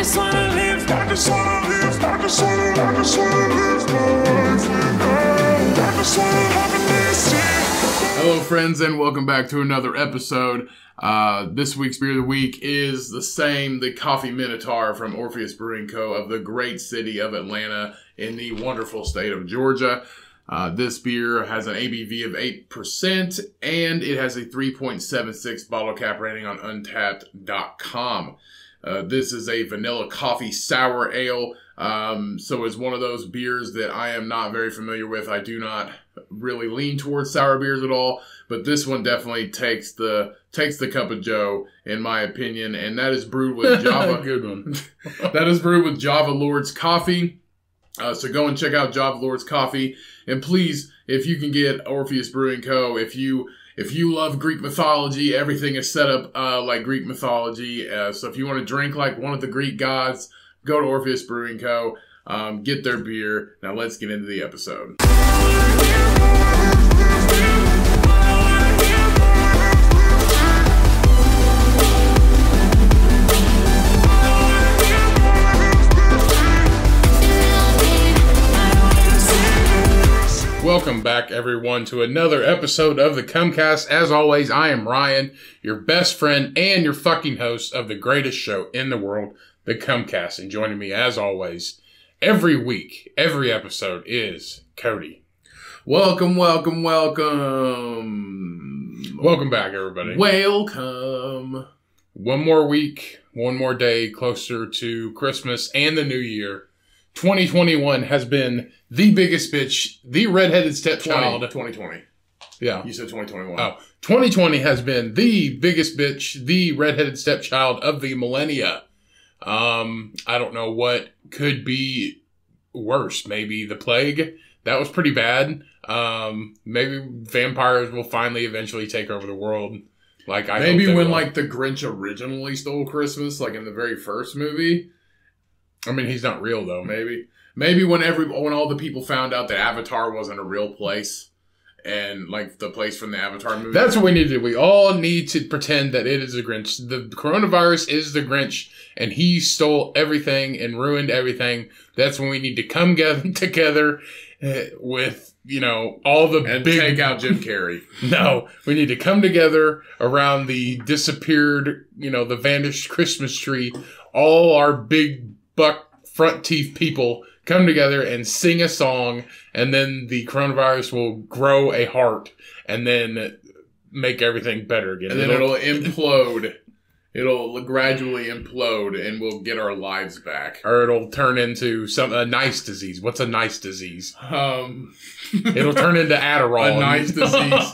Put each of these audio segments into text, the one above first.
just wanna live, I just wanna live, I just wanna live life. I just wanna happiness, yeah. Hello, friends, and welcome back to another episode. This week's beer of the week is the Coffee Minotaur from Orpheus Brewing Co. of the great city of Atlanta in the wonderful state of Georgia. This beer has an ABV of 8%, and it has a 3.76 bottle cap rating on Untappd.com. This is a vanilla coffee sour ale, so it's one of those beers that I am not very familiar with. I do not really lean towards sour beers at all, but this one definitely takes the cup of joe, in my opinion, and that is brewed with Java. Good one. That is brewed with Java Lords Coffee. So go and check out Java Lords Coffee, and please, if you can get Orpheus Brewing Co., if you love Greek mythology, everything is set up like Greek mythology. So if you want to drink like one of the Greek gods, go to Orpheus Brewing Co., get their beer. Now let's get into the episode. Welcome back, everyone, to another episode of the Cumcast. As always, I am Ryan, your best friend and your fucking host of the greatest show in the world, the Cumcast. And joining me, as always, every week, every episode is Cody. Welcome. Welcome back, everybody. Welcome. One more week, one more day closer to Christmas and the New Year. 2021 has been the biggest bitch, the redheaded stepchild. 2020. Yeah. You said 2021. Oh, 2020 has been the biggest bitch, the redheaded stepchild of the millennia. I don't know what could be worse. Maybe the plague. That was pretty bad. Maybe vampires will finally eventually take over the world. Like I maybe hope they when will. like the Grinch originally stole Christmas, like in the very first movie. I mean, he's not real though. Maybe when all the people found out that Avatar wasn't a real place, and like the place from the Avatar movie. That's what we need to do. We all need to pretend that it is the Grinch. The coronavirus is the Grinch, and he stole everything and ruined everything. That's when we need to come together with, all the and big... take out Jim Carrey. No, we need to come together around the disappeared, the vanished Christmas tree. All our big buck front teeth people come together and sing a song, and then the coronavirus will grow a heart and then make everything better again. And then it'll implode. It'll gradually implode, and we'll get our lives back. Or it'll turn into a nice disease. What's a nice disease? It'll turn into Adderall. A nice disease.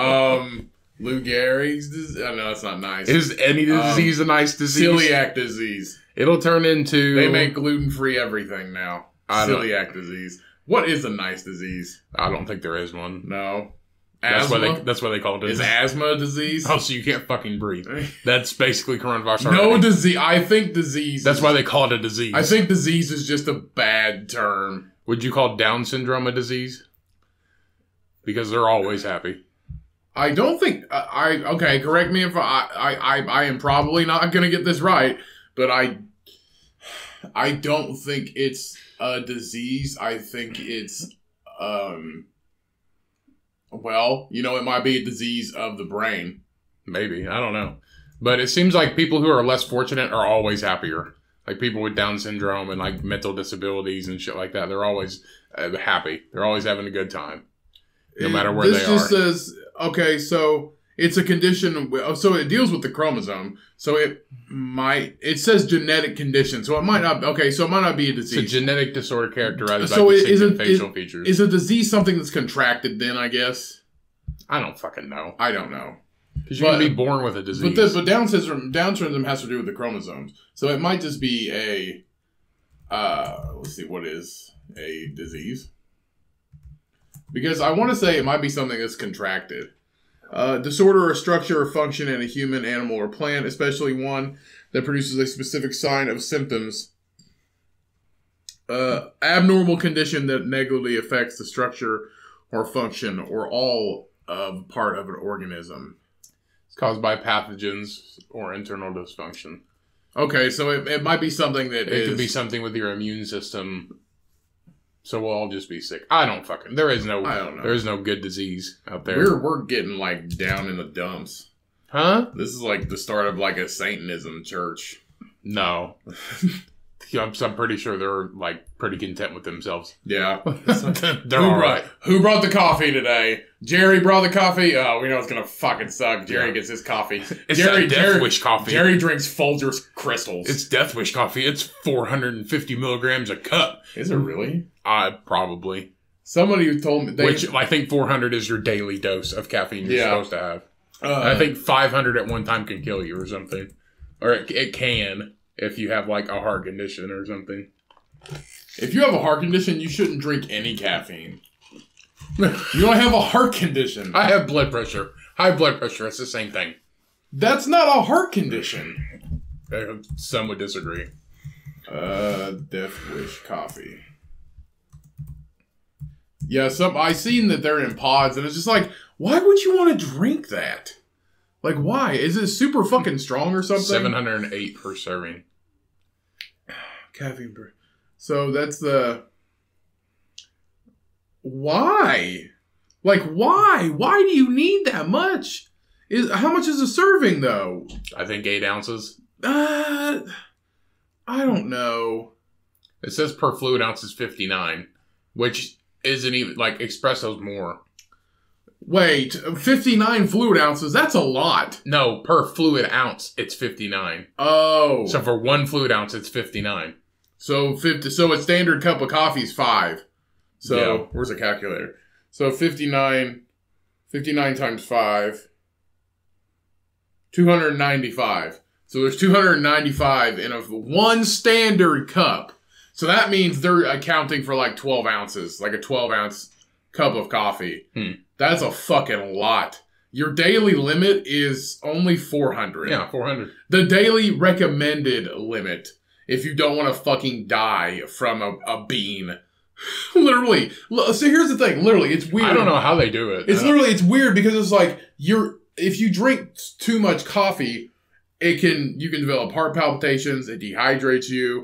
Lou Gehrig's disease. Oh, no, that's not nice. Is any disease a nice disease? Celiac disease. It'll turn into... They make gluten-free everything now. Celiac disease. What is a nice disease? I don't think there is one. No. Asthma? That's why they call it. Is asthma a disease? Oh, so you can't fucking breathe. That's basically coronavirus. No disease. I think disease. That's why they call it a disease. I think disease is just a bad term. Would you call Down syndrome a disease? Because they're always happy. I don't think. Okay, correct me if I am probably not going to get this right, but I don't think it's a disease. I think it's it might be a disease of the brain. Maybe. I don't know. But it seems like people who are less fortunate are always happier. Like people with Down syndrome and like mental disabilities and shit like that. They're always happy. They're always having a good time. No matter where they are. This just says, okay, so it's a condition. So it deals with the chromosome. So it says genetic condition. So it might not, so it might not be a disease. It's a genetic disorder characterized by distinctive facial features. Is a disease something that's contracted then, I guess? I don't fucking know. I don't know. Because you can be born with a disease. But Down syndrome has to do with the chromosomes. So it might just be let's see, what is a disease? Because I want to say it might be something that's contracted. Disorder or structure or function in a human, animal, or plant, especially one that produces a specific sign of symptoms. Abnormal condition that negatively affects the structure or function or all of part of an organism. It's caused by pathogens or internal dysfunction. Okay, so it might be something that It could be something with your immune system. So we'll all just be sick. I don't know. There is no good disease out there. We're getting like down in the dumps. Huh? This is like the start of like a Satanism church. No. I'm pretty sure they're like pretty content with themselves. Yeah. They're all right. Who brought the coffee today? Jerry brought the coffee? Oh, we know it's gonna fucking suck. Jerry gets his coffee. It's Death Wish coffee. Jerry drinks Folgers crystals. It's Death Wish coffee. It's 450 milligrams a cup. Is it really? Probably. Somebody who told me... Which I think 400 is your daily dose of caffeine you're supposed to have. I think 500 at one time can kill you or something. Or it can if you have like a heart condition or something. If you have a heart condition, you shouldn't drink any caffeine. You don't have a heart condition. I have blood pressure. High blood pressure. It's the same thing. That's not a heart condition. Some would disagree. Death Wish coffee. Yeah, I seen that they're in pods, and it's just like, why would you want to drink that? Like, why? Is it super fucking strong or something? 708 per serving. Caffeine. So that's the... Why? Like, why? Why do you need that much? How much is a serving, though? I think 8 ounces. I don't know. It says per fluid ounce is 59, which isn't even, like, espresso's more. Wait, 59 fluid ounces? That's a lot. No, per fluid ounce, it's 59. Oh. So for 1 fluid ounce, it's 59. So a standard cup of coffee is 5. So, yeah. Where's the calculator? So 59 times 5, 295. So there's 295 in one standard cup. So that means they're accounting for like 12 ounces, like a 12-ounce cup of coffee. That's a fucking lot. Your daily limit is only 400. Yeah, 400. The daily recommended limit, if you don't want to fucking die from a bean. Literally. So here's the thing. Literally, it's weird. I don't know how they do it. It's weird because it's like if you drink too much coffee, you can develop heart palpitations. It dehydrates you.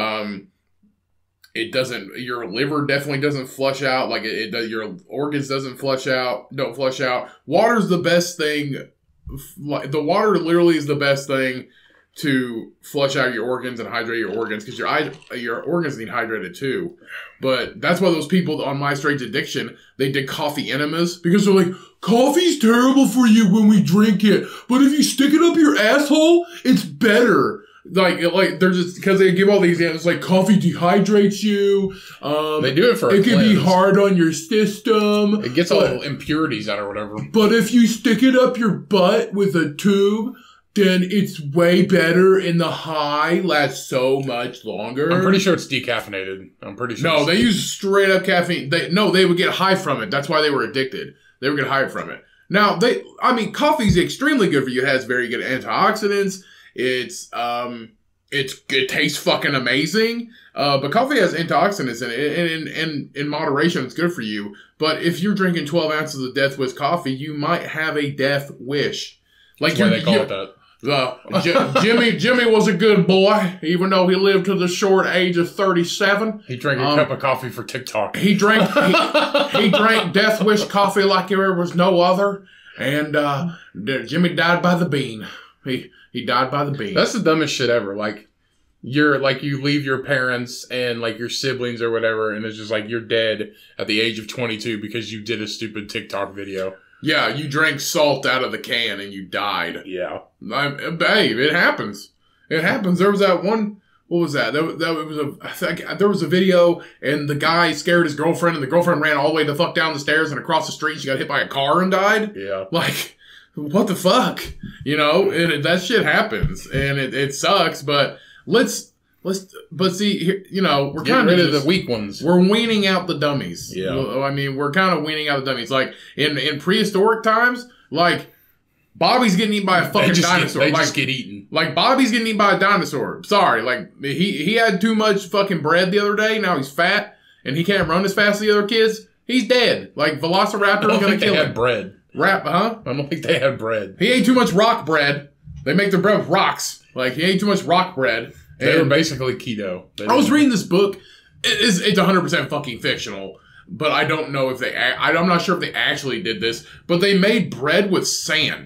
Your liver definitely doesn't flush out. Like your organs don't flush out. Water's the best thing. The water literally is the best thing to flush out your organs and hydrate your organs, because your organs need hydrated too. But that's why those people on My Strange Addiction, they did coffee enemas, because they're like, coffee's terrible for you when we drink it, but if you stick it up your asshole, it's better. Like they're just, because they give all these examples, like coffee dehydrates you. They do it for it can be hard on your system. It gets all impurities out or whatever. But if you stick it up your butt with a tube, then it's way better, and the high lasts so much longer. I'm pretty sure it's decaffeinated. I'm pretty sure. No, they use straight up caffeine. They would get high from it. That's why they were addicted. They would get high from it. Now, coffee's extremely good for you. It has very good antioxidants. It tastes fucking amazing. But coffee has antioxidants in it, and in moderation, it's good for you. But if you're drinking 12 ounces of Death Wish coffee, you might have a death wish. Like that's why they call it that. Jimmy was a good boy, even though he lived to the short age of 37. He drank a cup of coffee for TikTok. He drank Death Wish coffee like there was no other, and Jimmy died by the bean. He died by the bean. That's the dumbest shit ever. Like you leave your parents and like your siblings or whatever, and it's just like you're dead at the age of 22 because you did a stupid TikTok video. Yeah, you drank salt out of the can and you died. Yeah. Babe, it happens. It happens. There was that one, what was that? There was a video, and the guy scared his girlfriend, and the girlfriend ran all the way the fuck down the stairs and across the street. She got hit by a car and died. Yeah. Like, what the fuck? You know, that shit happens, and it sucks, but but see, you know, we're kind of rid of the weak ones. We're weaning out the dummies. Yeah. I mean, we're kind of weaning out the dummies. Like, in prehistoric times, like, Bobby's getting eaten by a fucking dinosaur. They just get eaten. Like, Bobby's getting eaten by a dinosaur. Sorry. Like, he had too much fucking bread the other day. Now he's fat, and he can't run as fast as the other kids. He's dead. Like, Velociraptor's gonna kill him. They had bread. Huh? I don't think they had bread. He ate too much rock bread. They make their bread with rocks. Like, he ate too much rock bread. They were And basically keto. I was reading this book. It's 100% fucking fictional, but I don't know if they. I'm not sure if they actually did this, but they made bread with sand.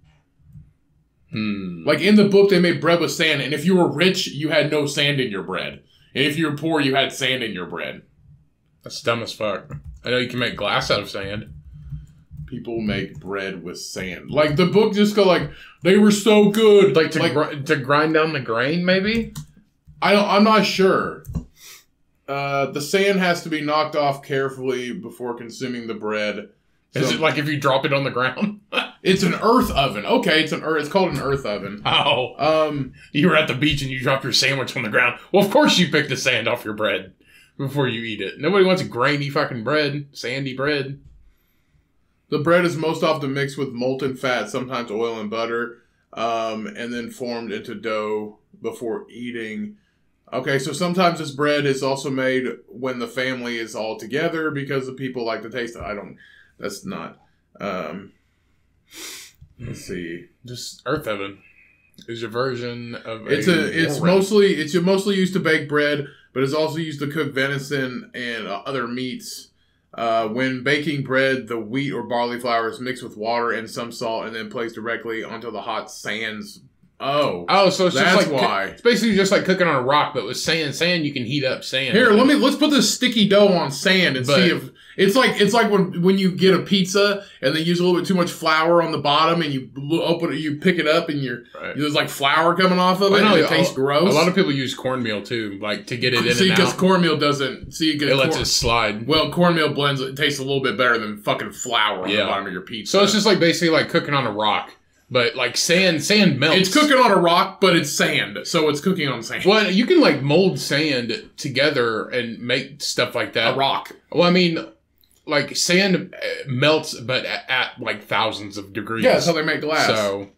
Like in the book, they made bread with sand, and if you were rich, you had no sand in your bread, and if you were poor, you had sand in your bread. That's dumb as fuck. I know you can make glass out of sand. People make bread with sand. Like the book just go like they were so good, Like to grind down the grain, maybe. I'm not sure. The sand has to be knocked off carefully before consuming the bread. Is So- it like if you drop it on the ground? It's an earth oven. Okay, it's called an earth oven. Oh. You were at the beach and you dropped your sandwich on the ground. Well, of course you pick the sand off your bread before you eat it. Nobody wants grainy fucking bread, sandy bread. The bread is most often mixed with molten fat, sometimes oil and butter, and then formed into dough before eating. Okay, so sometimes this bread is also made when the family is all together because the people like to taste it. That's not. Let's see. Just earth oven is your version of It's mostly used to bake bread, but it's also used to cook venison and other meats. When baking bread, the wheat or barley flour is mixed with water and some salt, and then placed directly onto the hot sands. Oh, so it's that's just like why. It's basically just like cooking on a rock, but with sand. Sand, you can heat up sand. Here, let's put this sticky dough on sand and see if it's like when you get a pizza and they use a little bit too much flour on the bottom and you open it, you pick it up and there's like flour coming off of it. And it tastes gross. A lot of people use cornmeal too, like to get it in See, and because out. cornmeal doesn't. See, It lets it slide. Well, cornmeal blends. It tastes a little bit better than fucking flour on the bottom of your pizza. So it's just like basically like cooking on a rock, but like sand melts. It's cooking on a rock, but it's sand, so it's cooking on sand. Well, you can like mold sand together and make stuff like that. A rock. Well, I mean, like sand melts, but at like thousands of degrees. Yeah, that's how they make glass. So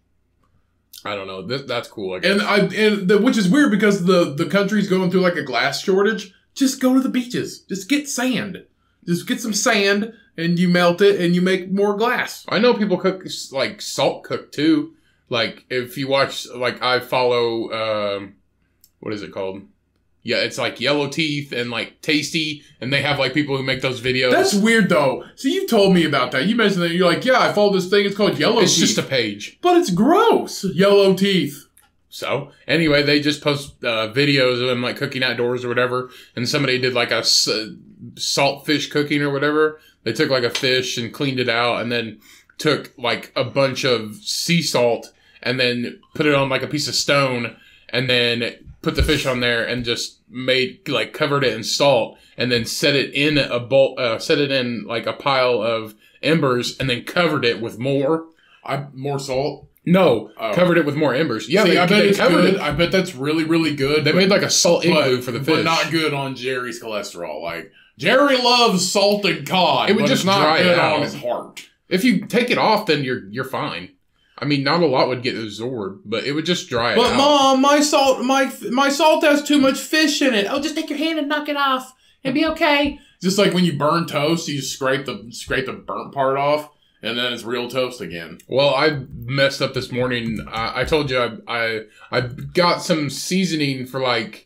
I don't know. That's cool. I guess. Which is weird because the country's going through like a glass shortage. Just go to the beaches. Just get sand. Just get some sand and you melt it and you make more glass. I know people cook like salt cook too. Like if you watch, like I follow, what is it called? Yeah, it's like Yellow Teeth and like Tasty, and they have like people who make those videos. That's weird though. So you've told me about that. You mentioned that. You're like, yeah, I follow this thing. It's called Yellow It's Teeth. just a page. But it's gross. Yellow Teeth. So anyway, they just post videos of them like cooking outdoors or whatever, and somebody did like a salt fish cooking or whatever. They took like a fish and cleaned it out, and then took like a bunch of sea salt and then put it on like a piece of stone, and then put the fish on there and just covered it in salt, and then set it in a bowl, set it in like a pile of embers, and then covered it with more salt. No, covered it with more embers. Yeah, See, I bet it's covered good. it. I bet that's really, really good. They made like a salt igloo for the fish, but not good on Jerry's cholesterol. Like Jerry loves salted cod. It would but just it's not dry good it out on his heart. If you take it off, then you're fine. I mean, not a lot would get absorbed, but it would just dry it out. But Mom, my salt has too much fish in it. Oh, just take your hand and knock it off. It'd be okay. Just like when you burn toast, you just scrape the burnt part off, and then it's real toast again. Well, I messed up this morning. I told you I got some seasoning for like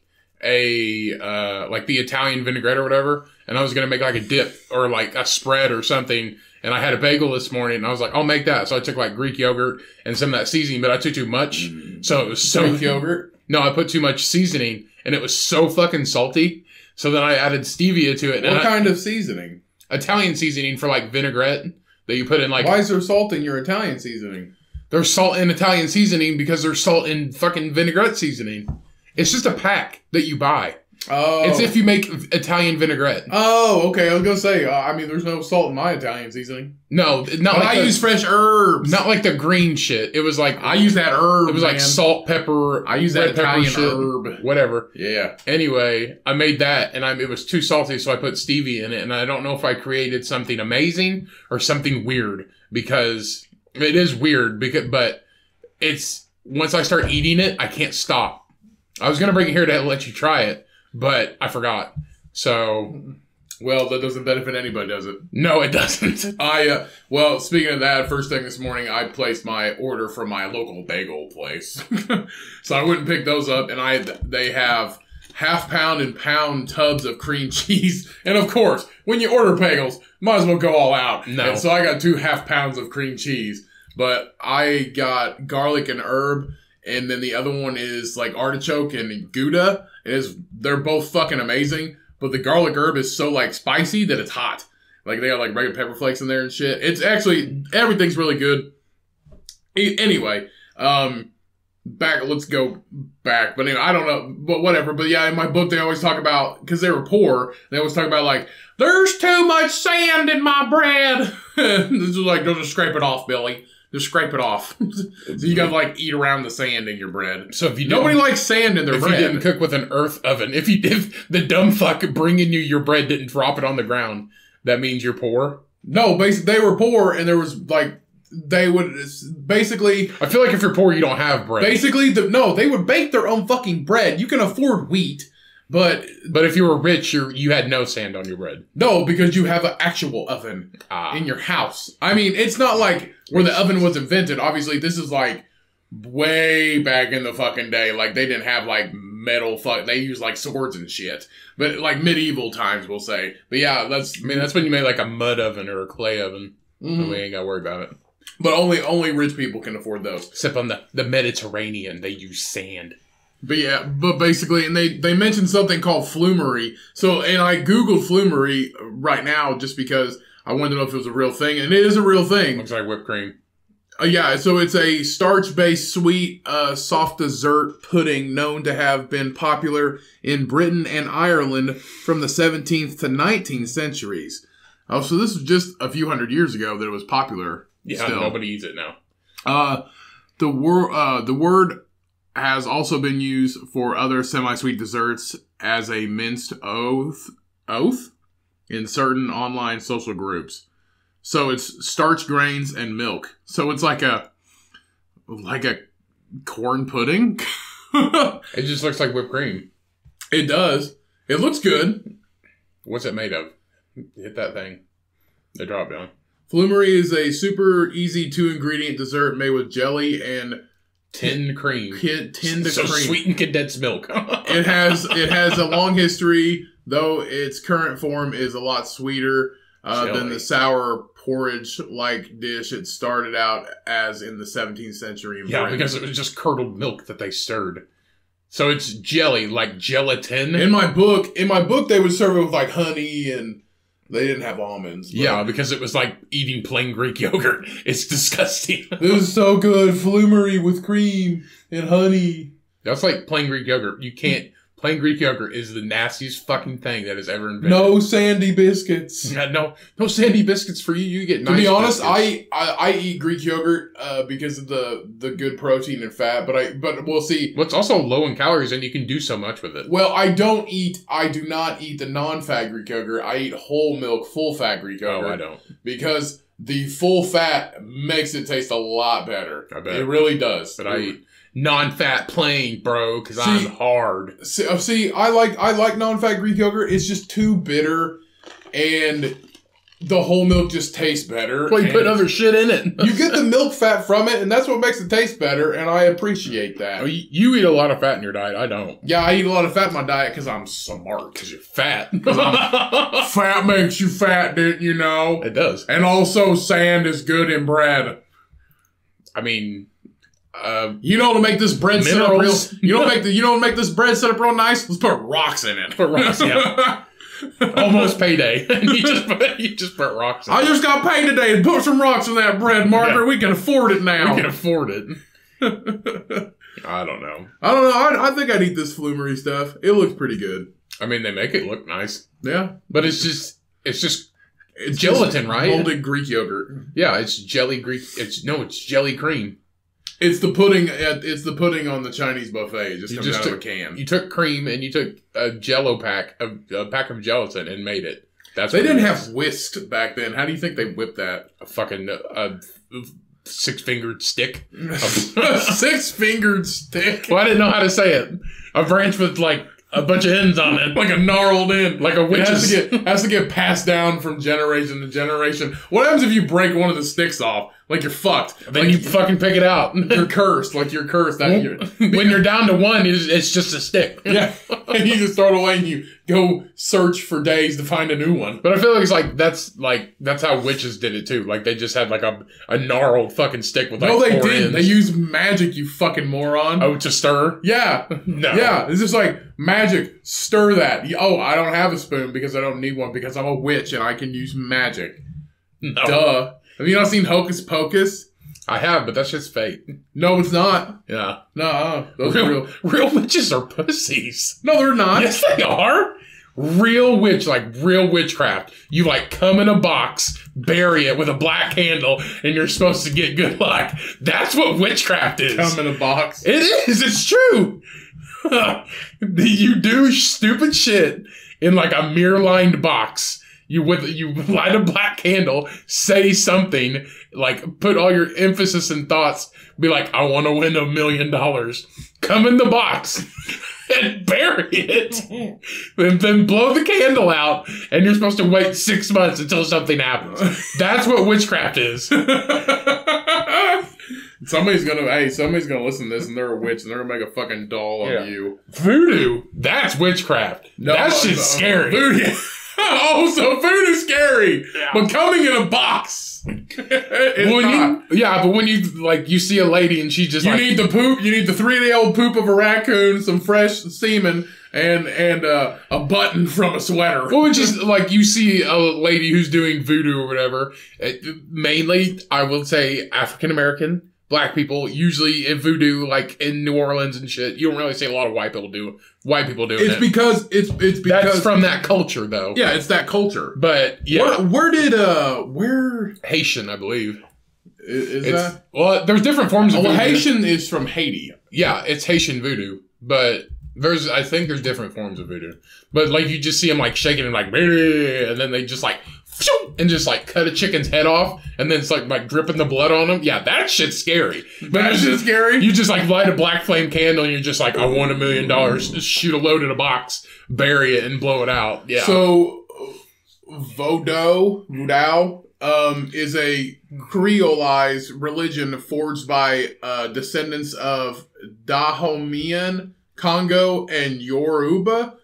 like the Italian vinaigrette or whatever, and I was gonna make like a dip or like a spread or something. And I had a bagel this morning, and I was like, I'll make that. So I took like Greek yogurt and some of that seasoning, but I took too much. So it was so Greek yogurt? No, I put too much seasoning, and it was so fucking salty. So then I added stevia to it. What kind of seasoning? Italian seasoning for like vinaigrette that you put in like. Why is there salt in your Italian seasoning? There's salt in Italian seasoning because there's salt in fucking vinaigrette seasoning. It's just a pack that you buy. Oh. It's if you make Italian vinaigrette. Oh, okay. I was going to say, I mean, there's no salt in my Italian seasoning. No, not like I use fresh herbs. Not like the green shit. It was like... I use that herb, It was like salt, pepper... I use that Italian shit, herb. Whatever. Yeah. Anyway, I made that, and it was too salty, so I put stevia in it, and I don't know if I created something amazing or something weird, because it is weird, but it's... Once I start eating it, I can't stop. I was going to bring it here to let you try it, but I forgot. So Well, that doesn't benefit anybody, does it? No, it doesn't. Well, speaking of that, first thing this morning, I placed my order from my local bagel place. So I went and picked those up, and they have half-pound and pound tubs of cream cheese. And of course, when you order bagels, might as well go all out. No. And so I got 2 half-pounds of cream cheese. But I got garlic and herb, and then the other one is like artichoke and Gouda. They're both fucking amazing. But the garlic herb is so, like, spicy that it's hot. Like, they got, like, regular pepper flakes in there and shit. It's actually, everything's really good. Anyway, let's go back. But anyway, I don't know, but whatever. But yeah, in my book, they always talk about, because they were poor, they always talk about, like, there's too much sand in my bread. This is like, don't just scrape it off, Billy. Just scrape it off. So you gotta, like, eat around the sand in your bread. So if you Nobody likes sand in their bread. If you didn't cook with an earth oven, if the dumb fuck bringing you your bread didn't drop it on the ground, that means you're poor? No, basically, they were poor, and there was, like, they would, basically... I feel like if you're poor, you don't have bread. Basically, they would bake their own fucking bread. You can afford wheat, but... But if you were rich, you had no sand on your bread. No, because you have an actual oven in your house. I mean, it's not like where the oven was invented. Obviously, this is, like, way back in the fucking day. Like, they didn't have, like, metal they used, like, swords and shit. But, like, medieval times, we'll say. But, yeah, that's when you made, like, a mud oven or a clay oven. Mm-hmm. We ain't gotta worry about it. But only rich people can afford those. Except on the Mediterranean, they use sand. But yeah, but basically, and they mentioned something called flumery. So, and I Googled flumery right now just because I wanted to know if it was a real thing. And it is a real thing. Looks like whipped cream. Yeah, so it's a starch-based sweet, soft dessert pudding known to have been popular in Britain and Ireland from the 17th to 19th centuries. Oh, so this was just a few hundred years ago that it was popular. Yeah, still. Nobody eats it now. The word has also been used for other semi-sweet desserts as a minced oath in certain online social groups. So it's starch, grains, and milk. So it's like a corn pudding. It just looks like whipped cream. It does. It looks good. What's it made of? Hit that thing. The drop down. Flumery is a super easy 2-ingredient dessert made with jelly and tinned cream. Tinned cream. Sweetened condensed milk. It has a long history, though its current form is a lot sweeter than the sour porridge-like dish it started out as in the 17th century in Britain. Because it was just curdled milk that they stirred. So it's jelly, like gelatin. In my book, they would serve it with like honey, and they didn't have almonds. But... Yeah, because it was like eating plain Greek yogurt. It's disgusting. This is so good, flumery with cream and honey. That's like plain Greek yogurt. You can't. Plain Greek yogurt is the nastiest fucking thing that has ever invented. No sandy biscuits. Yeah, no sandy biscuits for you. You get nice. To be honest, biscuits. I eat Greek yogurt because of the good protein and fat. But we'll see. Well, it's also low in calories, and you can do so much with it. Well, I do not eat the non-fat Greek yogurt. I eat whole milk, full fat Greek yogurt. Oh, I don't. Because the full fat makes it taste a lot better. I bet. It really does. But I eat non-fat plain, bro, because I'm hard. See, I like non-fat Greek yogurt. It's just too bitter, and the whole milk just tastes better. Well, you put other shit in it. You get the milk fat from it, and that's what makes it taste better, and I appreciate that. Oh, you eat a lot of fat in your diet. I don't. Yeah, I eat a lot of fat in my diet because I'm smart. Because you're fat. Fat makes you fat, didn't you know? It does. And also, sand is good in bread. I mean... you know to make this bread set up real. You don't make this bread set up real nice. Let's put rocks in it. Put rocks, yeah. Almost payday. you just put rocks in it. I just got paid today to put some rocks in that bread, Margaret. Yeah. We can afford it now. We can afford it. I don't know. I think I'd eat this flumery stuff. It looks pretty good. I mean, they make it look nice. Yeah, but it's just gelatin, right? Molded Greek yogurt. Yeah, it's jelly Greek. It's jelly cream. It's the pudding. It's the pudding on the Chinese buffet. It just comes out of a can. You took cream and you took a Jello pack, a pack of gelatin, and made it. They didn't have whisk back then. How do you think they whipped that? A fucking 6-fingered stick. A 6-fingered stick. Well, I didn't know how to say it. A branch with like a bunch of ends on it. Like a gnarled end. Like a It witch's. has to get passed down from generation to generation. What happens if you break one of the sticks off? Like you're fucked. Then Like, you fucking pick it out. you're cursed. Like you're cursed. That When you're down to one, it's just a stick. yeah, and you just throw it away and you go search for days to find a new one. But I feel like that's how witches did it too. Like they just had like a gnarled fucking stick with like No, they 4 didn't. ends. They used magic. You fucking moron. Oh, to stir? Yeah. No. Yeah. It's just like magic. Stir that. Oh, I don't have a spoon because I don't need one because I'm a witch and I can use magic. No. Duh. Have you not seen Hocus Pocus? I have, but that's just fake. No, it's not. Yeah. No, those are real. Real witches are pussies. No, they're not. Yes, they are. Real witch, like real witchcraft. You like come in a box, bury it with a black handle, and you're supposed to get good luck. That's what witchcraft is. Come in a box. It is. It's true. You do stupid shit in like a mirror-lined box. You light a black candle, say something, like put all your emphasis and thoughts, be like, I want to win $1 million. Come in the box and bury it. And then blow the candle out, and you're supposed to wait 6 months until something happens. That's what witchcraft is. Somebody's gonna listen to this and they're a witch and they're gonna make a fucking doll of you. Voodoo, that's witchcraft. That shit's scary. Voodoo. Oh, so voodoo's scary, Yeah. but coming in a box. It's not. But when you see a lady and she just You like, need the poop. You need the 3-day-old poop of a raccoon, some fresh semen, and a button from a sweater. well, it's just like you see a lady who's doing voodoo or whatever. Mainly, I will say African American, black people, usually in voodoo, like in New Orleans and shit. You don't really see a lot of white people doing It's it. because it's because That's from that culture, though. yeah, it's that culture. But yeah, Where Haitian, I believe. is It's, that? well, there's different forms of Well, voodoo. Haitian is from Haiti. Yeah, it's Haitian voodoo, but I think there's different forms of voodoo. But like you just see them like shaking and like, and then they just like, and just like cut a chicken's head off, and then it's like dripping the blood on them. Yeah, that shit's scary. But That shit's scary. You just like light a black flame candle, and you're just like, I want $1 million. Just shoot a load in a box, bury it, and blow it out. Yeah. So, voodoo, is a Creolized religion forged by descendants of Dahomean, Congo, and Yoruba,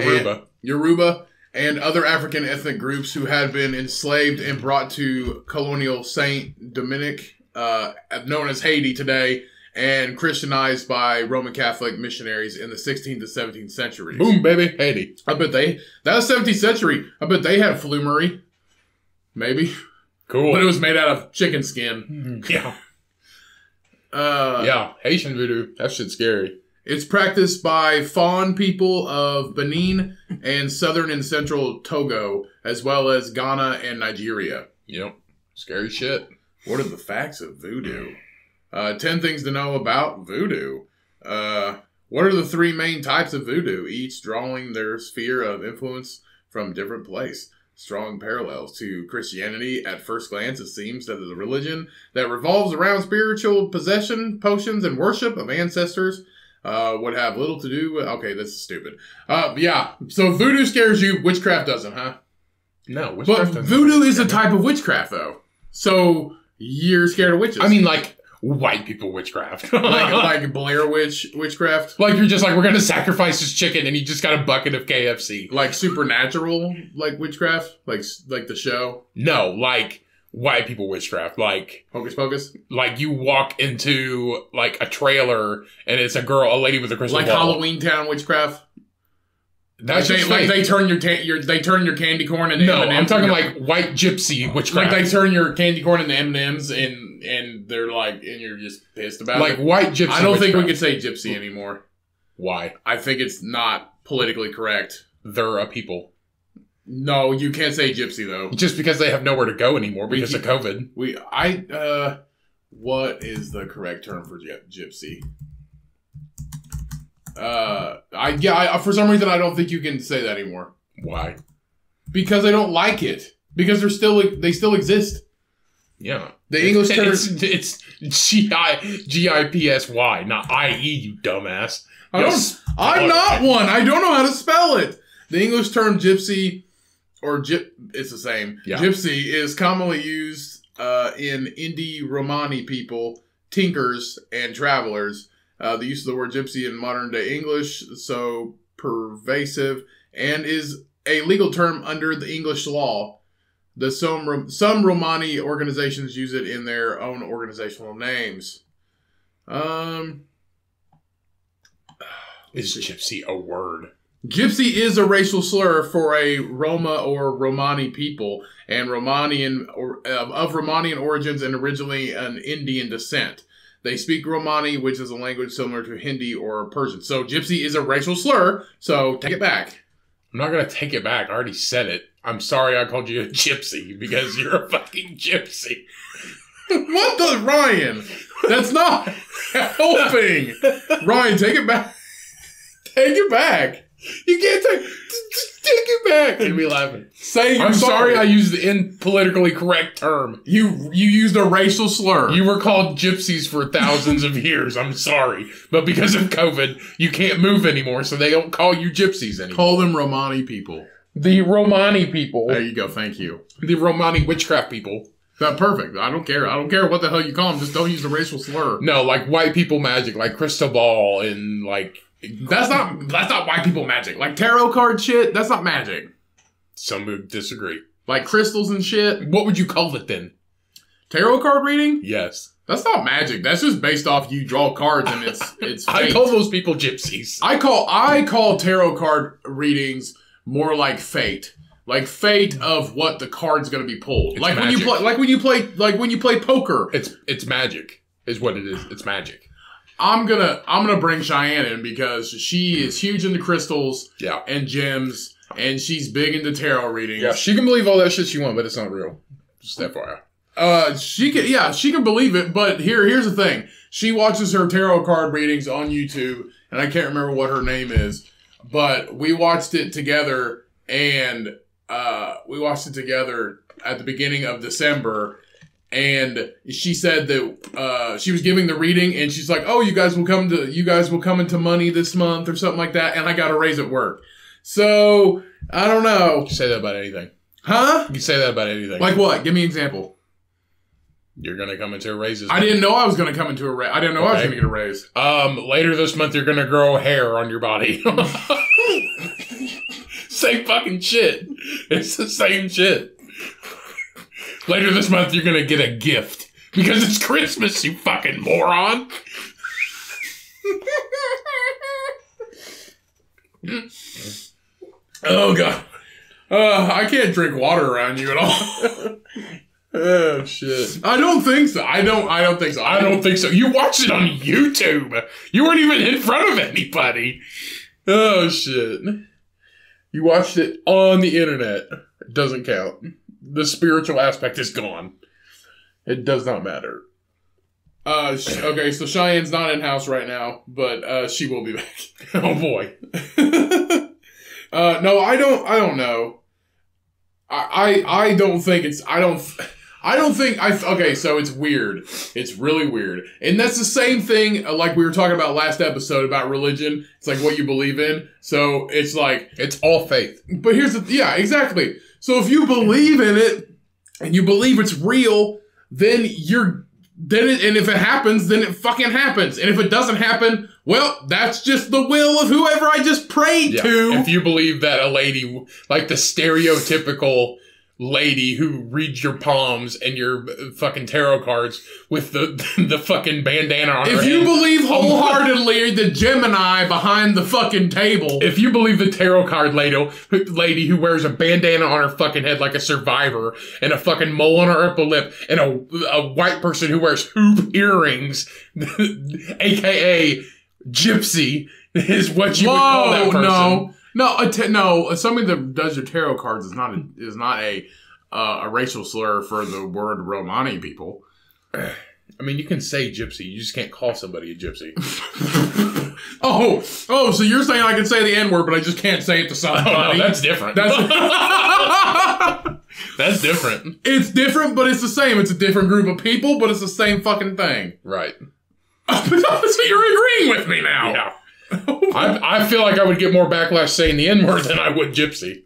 and other African ethnic groups who had been enslaved and brought to colonial Saint Dominic, known as Haiti today, and Christianized by Roman Catholic missionaries in the 16th to 17th centuries. Boom, baby, Haiti. I bet that was 17th century. I bet they had flumery. Maybe. Cool. But it was made out of chicken skin. Yeah. Uh, Yeah, Haitian voodoo. That shit's scary. It's practiced by Fon people of Benin and southern and central Togo, as well as Ghana and Nigeria. Yep. Scary shit. What are the facts of voodoo? 10 things to know about voodoo. What are the 3 main types of voodoo, each drawing their sphere of influence from different place? Strong parallels to Christianity. At first glance, it seems that the religion that revolves around spiritual possession, potions, and worship of ancestors would have little to do with... Okay, this is stupid. Yeah, so voodoo scares you, witchcraft doesn't, huh? No, But witchcraft doesn't voodoo is scare a me. type of witchcraft, though. So, you're scared of witches. I mean, like, white people witchcraft. like Blair Witch witchcraft? Like, you're just like, we're gonna sacrifice this chicken, and he just got a bucket of KFC. Like supernatural, like witchcraft? Like the show? No, like, white people witchcraft. Like Hocus Pocus? you walk into, like, a trailer, and it's a lady with a crystal Like ball. Halloween Town witchcraft? That's just like fake. they turn your candy corn into No, M&Ms. I'm talking like white gypsy witchcraft. Like they turn your candy corn into M&Ms and they're like, and you're just pissed about like it. white gypsy I don't think we witchcraft. could say gypsy anymore. Why? I think it's not politically correct. They're a people. No, you can't say gypsy though. Just because they have nowhere to go anymore because of COVID. What is the correct term for gypsy? For some reason I don't think you can say that anymore. Why? Because I don't like it. Because they still exist. Yeah. The English term It's GIPSY, not IE, you dumbass. I'm not one. I don't know how to spell it. The English term gypsy, or it's the same. Yeah. Gypsy is commonly used in Indi-Romani people, tinkers, and travelers. The use of the word gypsy in modern day English so pervasive and is a legal term under the English law. Some Romani organizations use it in their own organizational names. Is gypsy a word? Gypsy is a racial slur for a Roma or Romani people, and of Romanian origins and originally an Indian descent. They speak Romani, which is a language similar to Hindi or Persian. So gypsy is a racial slur, so take it back. I'm not going to take it back. I already said it. I'm sorry I called you a gypsy because you're a fucking gypsy. What the, Ryan? That's not helping. Ryan, take it back. Take it back. You can't just take it back. And be laughing. Say you're I'm sorry I used the inpolitically correct term. You used a racial slur. You were called gypsies for thousands of years. I'm sorry. But because of COVID, you can't move anymore, so they don't call you gypsies anymore. Call them Romani people. The Romani people. There you go. Thank you. The Romani witchcraft people. That's perfect. I don't care. I don't care what the hell you call them. Just don't use the racial slur. No, like white people magic, like crystal ball and like... That's not white people magic. Like tarot card shit, that's not magic. Some would disagree. Like crystals and shit. What would you call it then? Tarot card reading? Yes. That's not magic. That's just based off you draw cards and it's fate. I call those people gypsies. I call tarot card readings more like fate. Like fate of what the card's going to be pulled. It's like magic. when you play poker. It's magic is what it is. It's magic. I'm gonna bring Cheyenne in because she is huge into crystals and gems, and she's big into tarot readings. Yeah, she can believe all that shit she wants, but it's not real. Just FYI. She can believe it, but here's the thing. She watches her tarot card readings on YouTube, and I can't remember what her name is, but we watched it together, and we watched it together at the beginning of December. And she said that she was giving the reading, and she's like, "Oh, you guys will come into money this month or something like that." And I got a raise at work, so I don't know. You can say that about anything, huh? You can say that about anything. Like what? Give me an example. You're gonna come into a raise. I didn't know I was gonna come into a raise. I didn't know I was gonna get a raise. Later this month, you're gonna grow hair on your body. Same fucking shit. It's the same shit. Later this month, you're gonna get a gift. Because it's Christmas, you fucking moron! Oh, God. I can't drink water around you at all. Oh, shit. I don't think so. I don't think so. I don't think so. You watched it on YouTube. You weren't even in front of anybody. Oh, shit. You watched it on the internet. It doesn't count. The spiritual aspect is gone. It does not matter. Okay, so Cheyenne's not in house right now, but she will be back. Oh boy. No, I don't know. I don't think it's okay, so it's weird. It's really weird. And that's the same thing like we were talking about last episode about religion. It's like what you believe in. So it's like it's all faith. But exactly. So if you believe in it and you believe it's real, and if it happens, then it fucking happens. And if it doesn't happen, well, that's just the will of whoever I just prayed to. If you believe that a lady, like the stereotypical lady who reads your palms and your fucking tarot cards with the fucking bandana on her head. If you believe wholeheartedly the Gemini behind the fucking table. If you believe the tarot card lady who wears a bandana on her fucking head like a survivor and a fucking mole on her upper lip and a white person who wears hoop earrings, aka gypsy, is what you would call that person. No, somebody that does your tarot cards is not a racial slur for the word Romani people. I mean, you can say gypsy, you just can't call somebody a gypsy. Oh, so you're saying I can say the N-word, but I just can't say it to somebody? Oh, no, that's different. That's different. It's different, but it's the same. It's a different group of people, but it's the same fucking thing. Right. So you're agreeing with me now. Yeah. I feel like I would get more backlash saying the N-word than I would gypsy.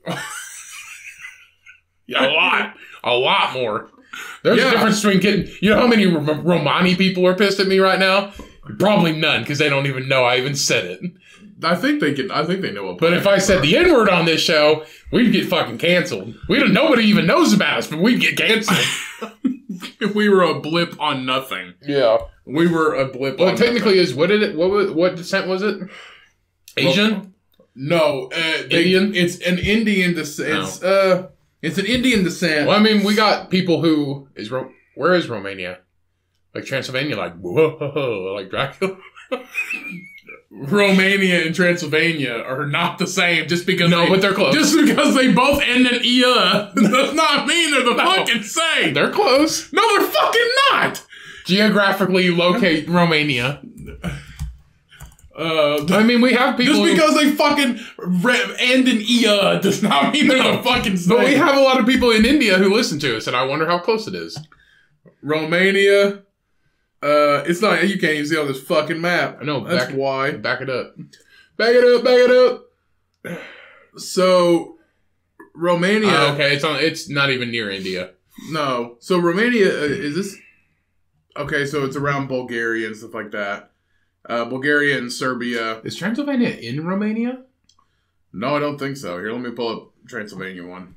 Yeah, a lot more. There's a difference between getting... You know how many Romani people are pissed at me right now? Probably none, because they don't even know I even said it. I think they know what. But if I said the N-word on this show, we'd get fucking canceled. Nobody even knows about us, but we'd get canceled. We were a blip on nothing. Yeah. We were a blip on technically nothing. What descent was it? Asian? No. Indian? It's an Indian descent. It's an Indian descent. Well, I mean, we got people who... Where is Romania? Like Transylvania, like, whoa, like Dracula? Romania and Transylvania are not the same just because but they're close. Just because they both end in "ia" does not mean they're the fucking same. They're close. No, they're fucking not. Geographically locate Romania. I mean, we have people just because they fucking end in "ia" does not mean they're the fucking same. But we have a lot of people in India who listen to us, and I wonder how close it is. Romania. It's not. You can't even see on this fucking map. I know. That's why. Back it up. Back it up. So, Romania. Okay, it's not even near India. No. So Romania is this? Okay, so it's around Bulgaria and stuff like that. Bulgaria and Serbia. Is Transylvania in Romania? No, I don't think so. Here, let me pull up Transylvania one.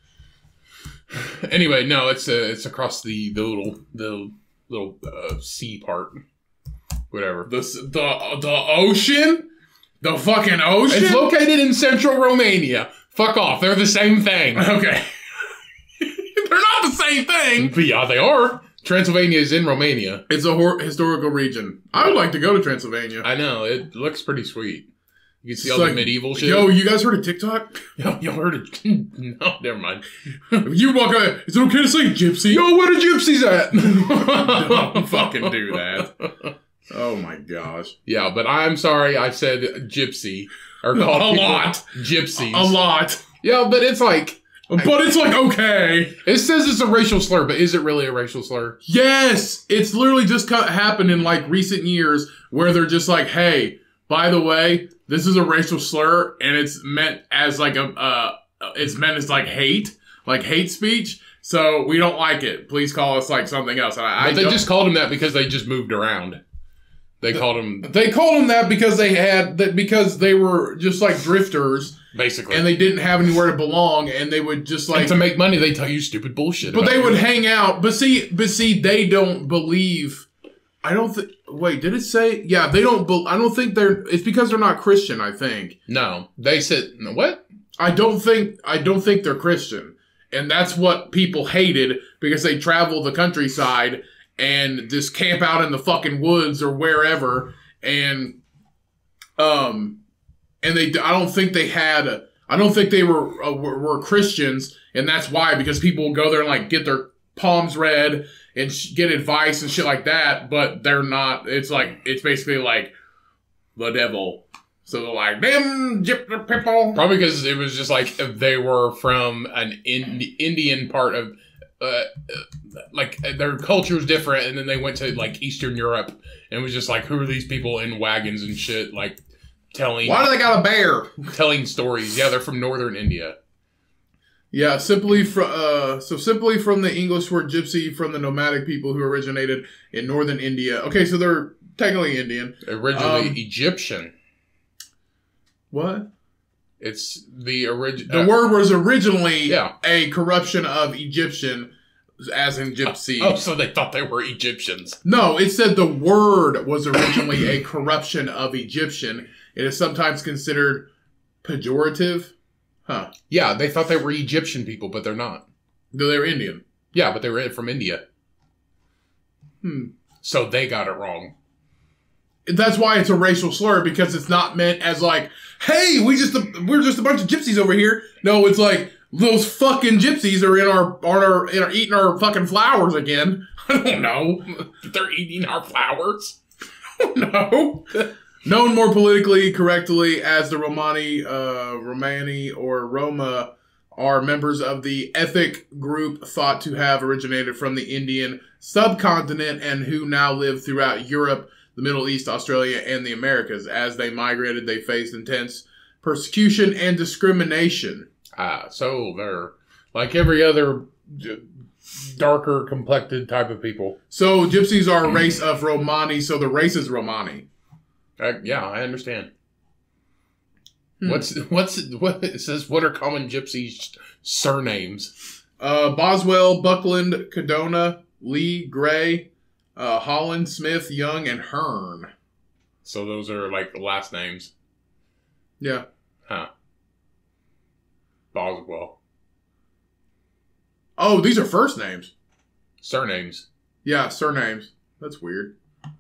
Anyway, no, it's across the little sea part, whatever. The ocean, the fucking ocean. It's located in central Romania. Fuck off. They're the same thing. Okay. They're not the same thing. But yeah, they are. Transylvania is in Romania. It's a historical region. I would like to go to Transylvania. I know. It looks pretty sweet. You can see all the medieval shit. Yo, you guys heard of TikTok? Yo, heard it? No, never mind. You walk out. Is it okay to say gypsy? Yo, where the gypsies at? Don't fucking do that. Oh my gosh. Yeah, but I'm sorry I said gypsy. Or called a lot. Gypsies. A lot. Yeah, but it's like... But it's like, okay. It says it's a racial slur, but is it really a racial slur? Yes. It's literally just happened in like recent years where they're just like, hey, by the way, this is a racial slur and it's meant as like it's meant as like hate speech. So we don't like it. Please call us like something else. But they just called him that because they just moved around. They called him that because they were just like drifters. Basically. And they didn't have anywhere to belong, and they would just like... And to make money, they tell you stupid bullshit. But they would hang out. But see, they don't believe... I don't think... Wait, did it say... Yeah, they don't... I don't think they're... It's because they're not Christian, I think. No. They said... What? I don't think they're Christian. And that's what people hated, because they travel the countryside and just camp out in the fucking woods or wherever, and... And I don't think they were Christians, and that's why, because people will go there and like get their palms read and get advice and shit like that, but they're not. It's basically like the devil. So they're like, them gypsy people. Probably because it was just like they were from an Indian part of, like their culture was different, and then they went to like Eastern Europe, and it was just like, who are these people in wagons and shit, like. Why do they got a bear? Telling stories. Yeah, they're from northern India. Yeah, simply from the English word gypsy, from the nomadic people who originated in northern India. Okay, so they're technically Indian. Originally Egyptian. What? It's the original. The word was originally a corruption of Egyptian, as in gypsy. Oh, so they thought they were Egyptians. No, it said the word was originally a corruption of Egyptian. It is sometimes considered pejorative. Huh. Yeah, they thought they were Egyptian people, but they're not. No, they were Indian. Yeah, but they were from India. So they got it wrong. That's why it's a racial slur, because it's not meant as like, hey, we're just a bunch of gypsies over here. No, it's like, those fucking gypsies are eating our fucking flowers again. I don't know. They're eating our flowers? No. Known more politically correctly as the Romani, or Roma, are members of the ethnic group thought to have originated from the Indian subcontinent and who now live throughout Europe. the Middle East, Australia, and the Americas. As they migrated, they faced intense persecution and discrimination. So they're like every other darker complected type of people. So gypsies are a race of Romani, so the race is Romani. Yeah, I understand. What it says? What are common gypsy surnames? Boswell, Buckland, Cadona, Lee, Gray, Holland, Smith, Young, and Hearn. So those are like the last names. Yeah. Huh. Boswell. Oh, these are first names. Surnames. Yeah, surnames. That's weird.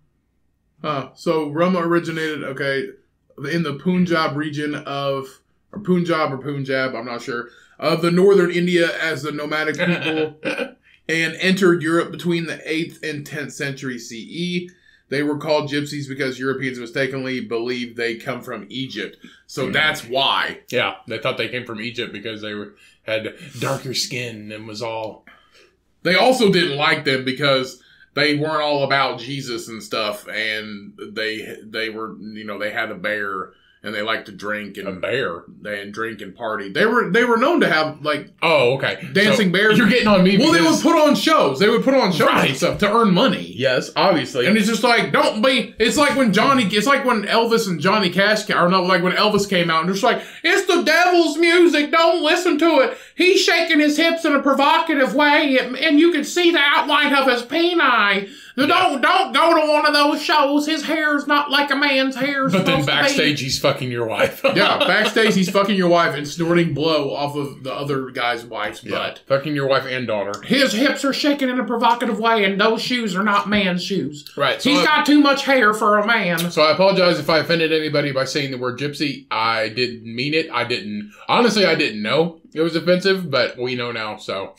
So Roma originated, in the Punjab region of, or Punjab, I'm not sure, of the northern India as the nomadic people and entered Europe between the 8th and 10th century CE. They were called gypsies because Europeans mistakenly believed they come from Egypt. So that's why. Yeah, they thought they came from Egypt because they had darker skin and was all... They also didn't like them because they weren't all about Jesus and stuff, and they were, they had a bear, and they liked to drink and a bear. And drink and party. They were known to have dancing bears. You're getting on me. Well, they would put on shows. They would put on shows and stuff to earn money. Yes, obviously. And it's just like, don't be. It's like when Elvis and Johnny Cash, like when Elvis came out, and it's like, it's the devil's music. Don't listen to it. He's shaking his hips in a provocative way, and you can see the outline of his peni. Don't go to one of those shows. His hair's not like a man's hair. But then backstage, he's fucking your wife. Yeah, backstage, he's fucking your wife and snorting blow off of the other guy's wife's butt. Fucking your wife and daughter. His hips are shaking in a provocative way, and those shoes are not man's shoes. Right. So he's got too much hair for a man. So I apologize if I offended anybody by saying the word gypsy. I didn't mean it. I didn't know it was offensive, but we know now, so...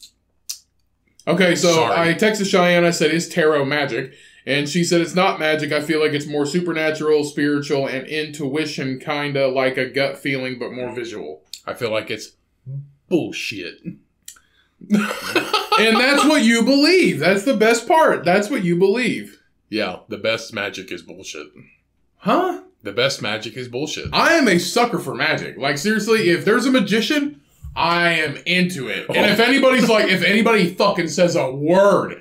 Okay, so Sorry. I texted Cheyenne, I said, is tarot magic? And she said, it's not magic. I feel like it's more supernatural, spiritual, and intuition, kind of like a gut feeling, but more visual. I feel like it's bullshit. And that's what you believe. That's the best part. That's what you believe. Yeah, the best magic is bullshit. Huh? The best magic is bullshit. I am a sucker for magic. Like, seriously, if there's a magician... I am into it. And if anybody fucking says a word,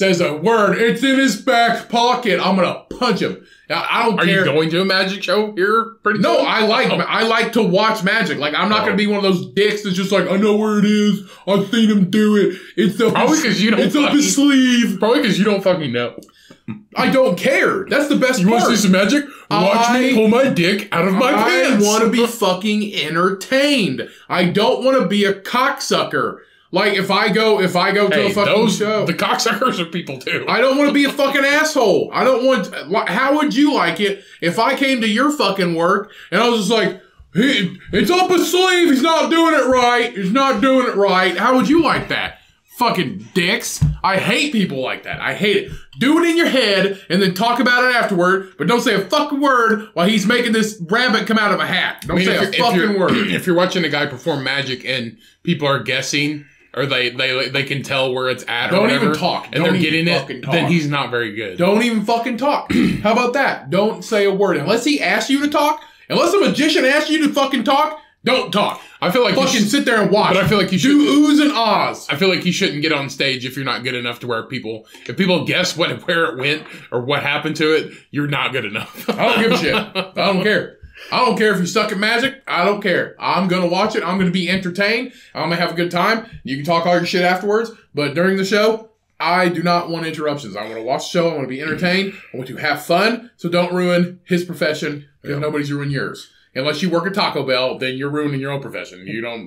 it's in his back pocket, I'm gonna punch him. Now, I don't care. Are you going to a magic show here pretty No, soon? I like to watch magic. Like, I'm not gonna be one of those dicks that's just like, I know where it is. I've seen him do it. It's up Probably because you don't It's up his sleeve. Probably because you don't fucking know. I don't care. That's the best part. You want to see some magic? Watch me pull my dick out of my pants. I want to be fucking entertained. I don't want to be a cocksucker. Like, if I go to a fucking show. The cocksuckers are people too. I don't want to be a fucking asshole. I don't want... How would you like it if I came to your fucking work and I was just like, it's up his sleeve. He's not doing it right. He's not doing it right. How would you like that? Fucking dicks. I hate people like that. I hate it. Do it in your head and then talk about it afterward, but don't say a fucking word while he's making this rabbit come out of a hat. Don't say a fucking word. If you're watching a guy perform magic and people are guessing, or they can tell where it's at, don't even talk. And they're getting it, then he's not very good. Don't even fucking talk. How about that? Don't say a word. Unless he asks you to talk, unless a magician asks you to fucking talk, don't talk. I feel like fucking sit there and watch. But I feel like you should do oohs and ahs. I feel like you shouldn't get on stage if you're not good enough to where if people guess where it went or what happened to it, you're not good enough. I don't give a shit. I don't care. I don't care if you suck at magic. I don't care. I'm going to watch it. I'm going to be entertained. I'm going to have a good time. You can talk all your shit afterwards. But during the show, I do not want interruptions. I want to watch the show. I want to be entertained. I want to have fun. So don't ruin his profession because nobody's ruined yours. Unless you work at Taco Bell, then you're ruining your own profession.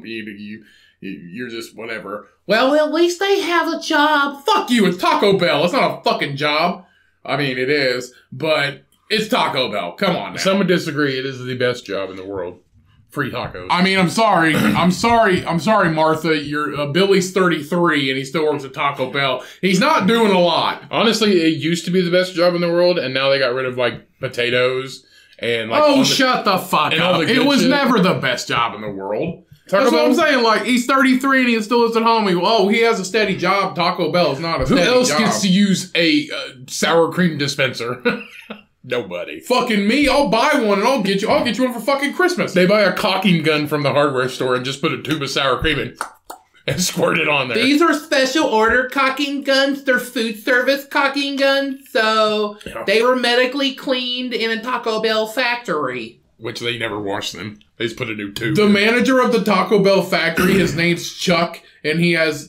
You're just whatever. Well, at least they have a job. Fuck you. It's Taco Bell. It's not a fucking job. I mean, it is, but it's Taco Bell. Come on now. Some would disagree. It is the best job in the world. Free tacos. I mean, I'm sorry. I'm sorry, Martha. Billy's 33 and he still works at Taco Bell. He's not doing a lot. Honestly, it used to be the best job in the world, and now they got rid of, like, potatoes. And like shut the fuck up. It was never the best job in the world. That's what I'm saying. Like, he's 33 and he still lives at home. He has a steady job. Taco Bell is not a steady job. Who else gets to use a sour cream dispenser? Nobody. Fucking me, I'll buy one and I'll get you one for fucking Christmas. They buy a caulking gun from the hardware store and just put a tube of sour cream in and squirt it on there. These are special order caulking guns. They're food service caulking guns, so they were medically cleaned in a Taco Bell factory. Which they never wash them. They just put a new tube. The manager of the Taco Bell factory, his name's Chuck, and he has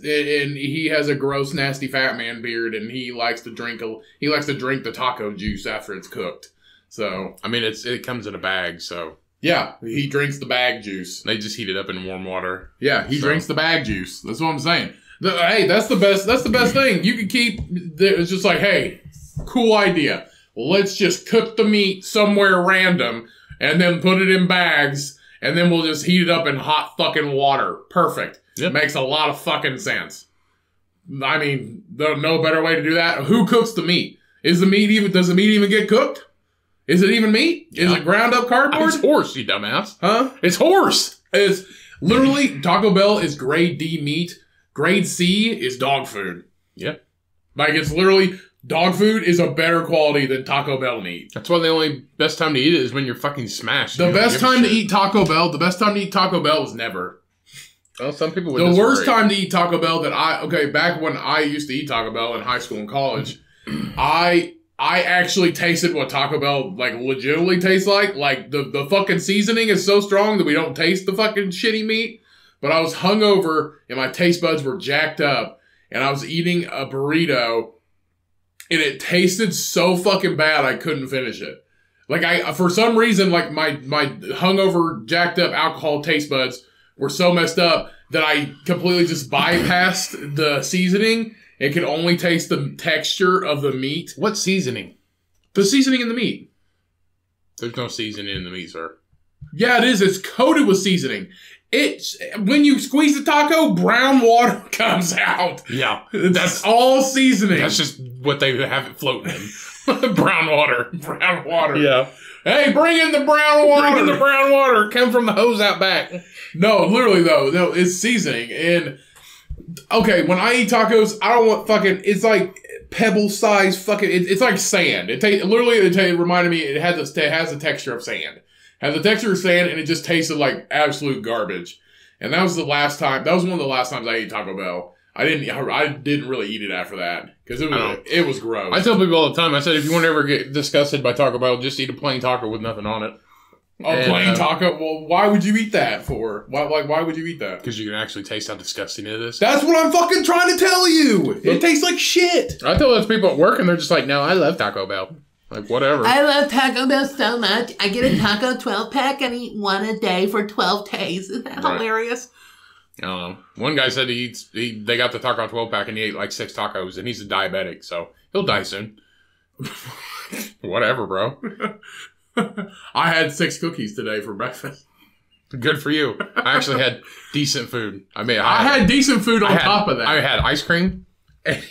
a gross, nasty fat man beard, and he likes to drink the taco juice after it's cooked. So I mean, it comes in a bag, so yeah, he drinks the bag juice. they just heat it up in warm water. Yeah, he drinks the bag juice. That's what I'm saying. Hey, that's the best. That's the best thing. You can keep. It's just like, hey, cool idea. Let's just cook the meat somewhere random, and then put it in bags, and then we'll just heat it up in hot fucking water. Perfect. Yep. Makes a lot of fucking sense. I mean, there's no better way to do that. Who cooks the meat? Does the meat even get cooked? Is it even meat? Yeah. Is it ground up cardboard? It's horse, you dumbass. Huh? It's horse. It's literally Taco Bell is grade D meat. Grade C is dog food. Yeah. Like, it's literally dog food is a better quality than Taco Bell meat. That's why the only best time to eat it is when you're fucking smashed. The You don't best give a time to shit. eat Taco Bell, was never. Well, some people would The disagree. worst time to eat Taco Bell back when I used to eat Taco Bell in high school and college, I actually tasted what Taco Bell, like, legitimately tastes like. Like, the fucking seasoning is so strong that we don't taste the fucking shitty meat. But I was hungover and my taste buds were jacked up and I was eating a burrito and it tasted so fucking bad I couldn't finish it. Like, for some reason, like, my hungover, jacked up alcohol taste buds were so messed up that I completely just bypassed the seasoning and could only taste the texture of the meat. What seasoning? The seasoning in the meat. There's no seasoning in the meat, sir. Yeah, it is. It's coated with seasoning. When you squeeze the taco, brown water comes out. Yeah. That's all seasoning. That's just what they have it floating in. Brown water. brown water. Yeah. Hey, bring in the brown water. Bring in the brown water. Come from the hose out back. No, literally though. No, it's seasoning. And okay, when I eat tacos, I don't want fucking. It's like pebble size fucking. It's like sand. It reminded me. It has the texture of sand. Has the texture of sand, and it just tasted like absolute garbage. And that was one of the last times I ate Taco Bell. I didn't really eat it after that because it was gross. I tell people all the time. I said, if you want to ever get disgusted by Taco Bell, just eat a plain taco with nothing on it. A plain taco? Well, why would you eat that for? Why would you eat that? Because you can actually taste how disgusting it is. That's what I'm fucking trying to tell you. It tastes like shit. I tell those people at work, and they're just like, no, I love Taco Bell. Like, whatever. I love Taco Bell so much. I get a taco 12-pack and eat one a day for 12 days. Isn't that Right. hilarious? One guy said they got the taco 12-pack and he ate like 6 tacos, and he's a diabetic, so he'll die soon. Whatever, bro. I had 6 cookies today for breakfast. Good for you. I actually had decent food. I mean, I had decent food on top of that. I had ice cream, and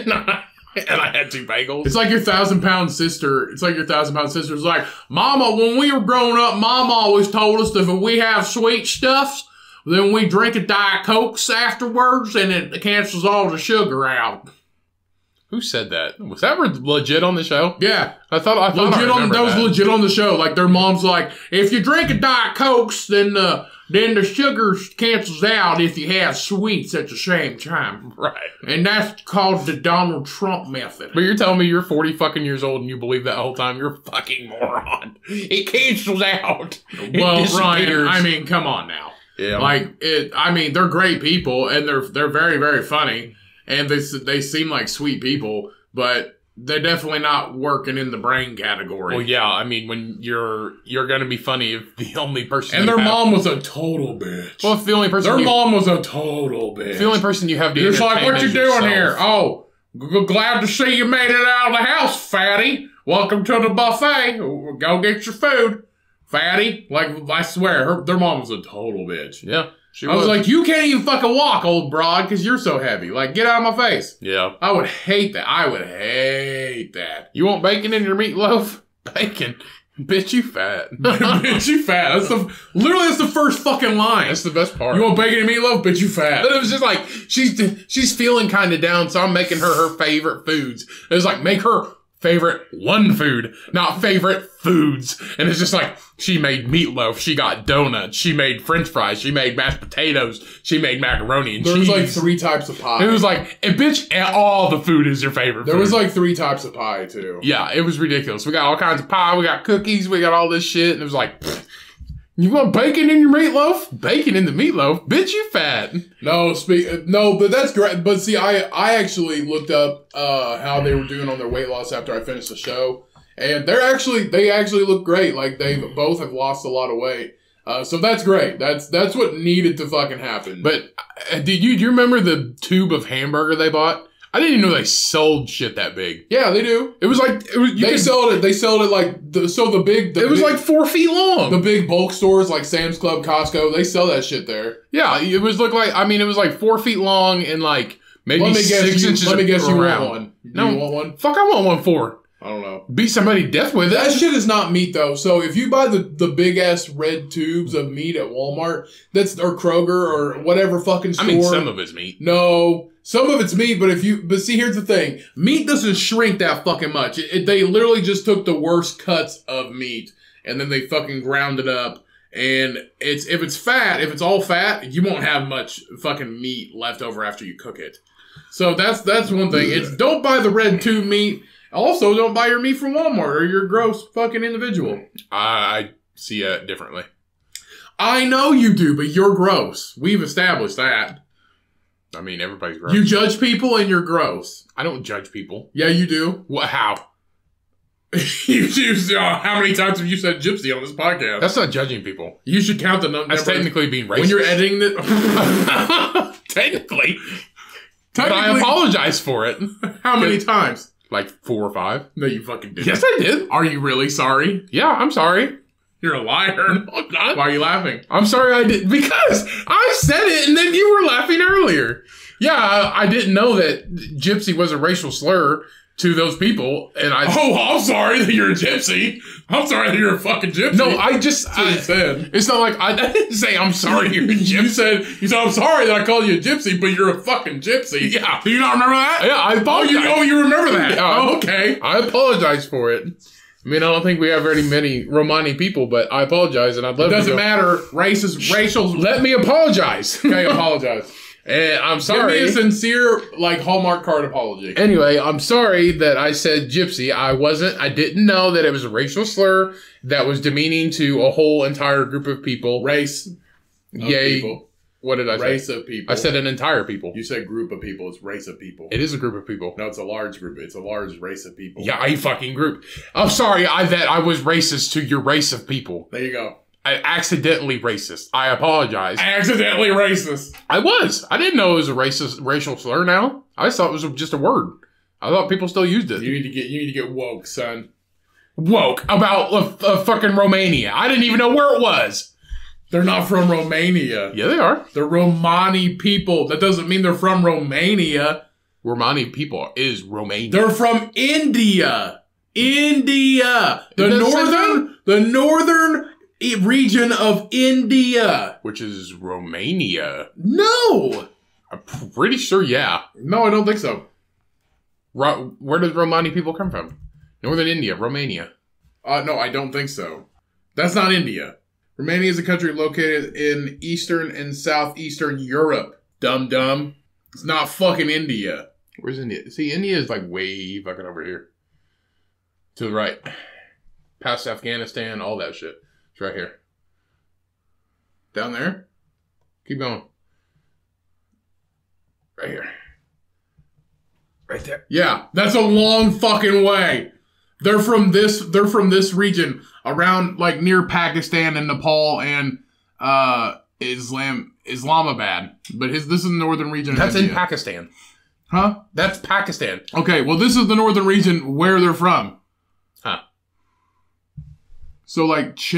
I had 2 bagels. It's like your 1,000-pound sister. It's like your 1,000-pound sister is like, Mama, when we were growing up, Mom always told us that if we have sweet stuffs, then we drink a Diet Cokes afterwards, and it cancels all the sugar out. Who said that? Was that legit on the show? Yeah. I thought I remembered that was that. legit on the show. Like, their mom's like, if you drink a Diet Cokes, then the sugar cancels out if you have sweets at the same time. Right. And that's called the Donald Trump method. But you're telling me you're 40 fucking years old and you believe that whole time? You're a fucking moron. It cancels out. Well, It Ryan, disappears. I mean, come on now. Yeah. They're great people, and they're very, very funny, and they seem like sweet people, but they're definitely not working in the brain category. Well, yeah. I mean, when you're gonna be funny if the only person And you their have- mom was a total bitch. Well, if the only person Their you, mom was a total bitch. if the only person you have to It's like, entertain what you is doing yourself. here? Oh, glad to see you made it out of the house, fatty. Welcome to the buffet. Go get your food, fatty. Like, I swear, their mom was a total bitch. Yeah, she I was like, you can't even fucking walk, old broad, because you're so heavy. Like, get out of my face. yeah. I would hate that. I would hate that. You want bacon in your meatloaf? Bacon. Bitch, you fat. Bitch, you fat. That's the first fucking line. That's the best part. You want bacon and meatloaf? Bitch, you fat. But it was just like, she's feeling kind of down, so I'm making her favorite foods. It was like, make her favorite one food, not favorite foods. And it's just like, she made meatloaf, she got donuts, she made french fries, she made mashed potatoes, she made macaroni and There cheese. was like 3 types of pie. It was like, and bitch, all the food is your favorite There food. was like 3 types of pie too. Yeah, it was ridiculous. We got all kinds of pie, we got cookies, we got all this shit, and it was like, pfft, you want bacon in your meatloaf? Bacon in the meatloaf? Bitch, you fat. No, but that's great. But see, I actually looked up how they were doing on their weight loss after I finished the show, and they actually look great. Like they both have lost a lot of weight. So that's great. That's what needed to fucking happen. But do you remember the tube of hamburger they bought? I didn't even know they sold shit that big. yeah, they do. It was like They sold it like the big. It was like 4 feet long. the big bulk stores like Sam's Club, Costco. They sell that shit there. Yeah, it was it was like 4 feet long and like maybe Let me guess 6 you. inches Let me guess you want around. one. Do No. you want one? Fuck, I want one for. I don't know. Beat somebody to death with That it. shit is not meat though. So if you buy the big ass red tubes of meat at Walmart, or Kroger or whatever fucking store. I mean, some of it's meat. No, some of it's meat, but see, here's the thing: meat doesn't shrink that fucking much. They literally just took the worst cuts of meat and then they fucking ground it up. And if it's all fat, you won't have much fucking meat left over after you cook it. So that's one thing. It's don't buy the red tube meat. Also, don't buy your meat from Walmart or you're a gross fucking individual. I see it differently. I know you do, but you're gross. We've established that. I mean, everybody's gross. You judge people and you're gross. I don't judge people. Yeah, you do. What? How? How many times have you said gypsy on this podcast? That's not judging people. You should count the number. That's technically being racist. when you're editing it. technically. But I apologize for it. How many times? Like 4 or 5. No, you fucking didn't. Yes, I did. Are you really sorry? Yeah, I'm sorry. You're a liar. No, I'm not. Why are you laughing? I'm sorry I did. Because I said it and then you were laughing earlier. Yeah, I didn't know that gypsy was a racial slur to those people. And I'm sorry that you're a gypsy. I'm sorry that you're a fucking gypsy. No, I just... That's what you said. It's not like... I didn't say I'm sorry you're a gypsy. You said, I'm sorry that I called you a gypsy, but you're a fucking gypsy. Yeah. Do you not remember that? Yeah, I apologize. You remember that? Yeah. Oh, okay. I apologize for it. I mean, I don't think we have very many Romani people, but I apologize, and I'd love to Doesn't go- matter. Racial. Let me apologize. Okay, apologize. And I'm Give sorry. me a sincere, Hallmark card apology. Anyway, I'm sorry that I said gypsy. I didn't know that it was a racial slur that was demeaning to a whole entire group of people. Race. Of Yay. people. What did I say? Race of people. I said an entire people. You said group of people. It's race of people. It is a group of people. No, it's a large group. It's a large race of people. Yeah, a fucking group. I'm sorry that I was racist to your race of people. There you go. I accidentally racist. I apologize. Accidentally racist. I was. I didn't know it was a racial slur now. I just thought it was just a word. I thought people still used it. You need to get woke, son. Woke about fucking Romania. I didn't even know where it was. They're not from Romania. Yeah, they are. They're Romani people. That doesn't mean they're from Romania. Romani people is Romania. They're from India. India. The northern region of India. Which is Romania. No. I'm pretty sure, yeah. No, I don't think so. Where does Romani people come from? Northern India, Romania. No, I don't think so. That's not India. Romania is a country located in Eastern and Southeastern Europe. Dum-dum. It's not fucking India. Where's India? See, India is like way fucking over here. To the right. Past Afghanistan, all that shit. It's right here. Down there? Keep going. Right here. Right there. Yeah, that's a long fucking way. They're from this region around near Pakistan and Nepal and Islamabad. But this is the northern region That's of in India. Pakistan. Huh? That's Pakistan. Okay, well this is the northern region where they're from. Huh. So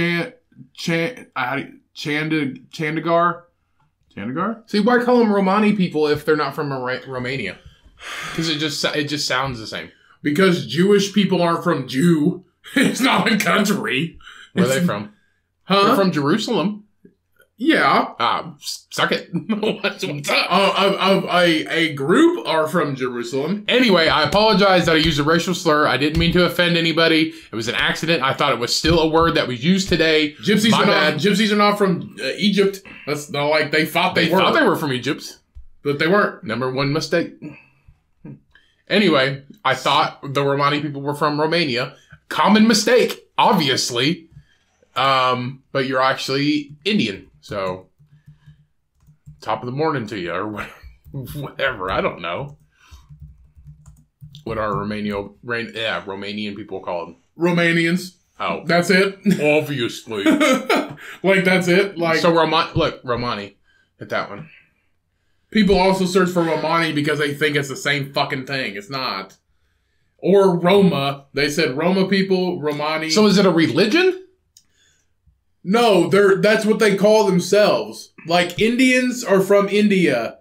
Chandigarh? Chandigarh? See, why call them Romani people if they're not from Romania? Because it just sounds the same. Because Jewish people aren't from Jew. It's not a country. Where are they from? Huh? They're from Jerusalem. Yeah. Suck it. What's up? Of a group are from Jerusalem. Anyway, I apologize that I used a racial slur. I didn't mean to offend anybody. It was an accident. I thought it was still a word that was used today. Gypsies are not from Egypt. That's not like they thought they were. Thought they were from Egypt. But they weren't. Number one mistake. Anyway, I thought the Romani people were from Romania. Common mistake, obviously. But you're actually Indian. So, top of the morning to you, or whatever. I don't know. What are Romanian people called? Romanians. Oh. That's it? Obviously. Like, that's it? Like, so, Romani. Hit that one. People also search for Romani because they think it's the same fucking thing. It's not. Or Roma. They said Roma people, Romani. So is it a religion? No, that's what they call themselves. Like, Indians are from India.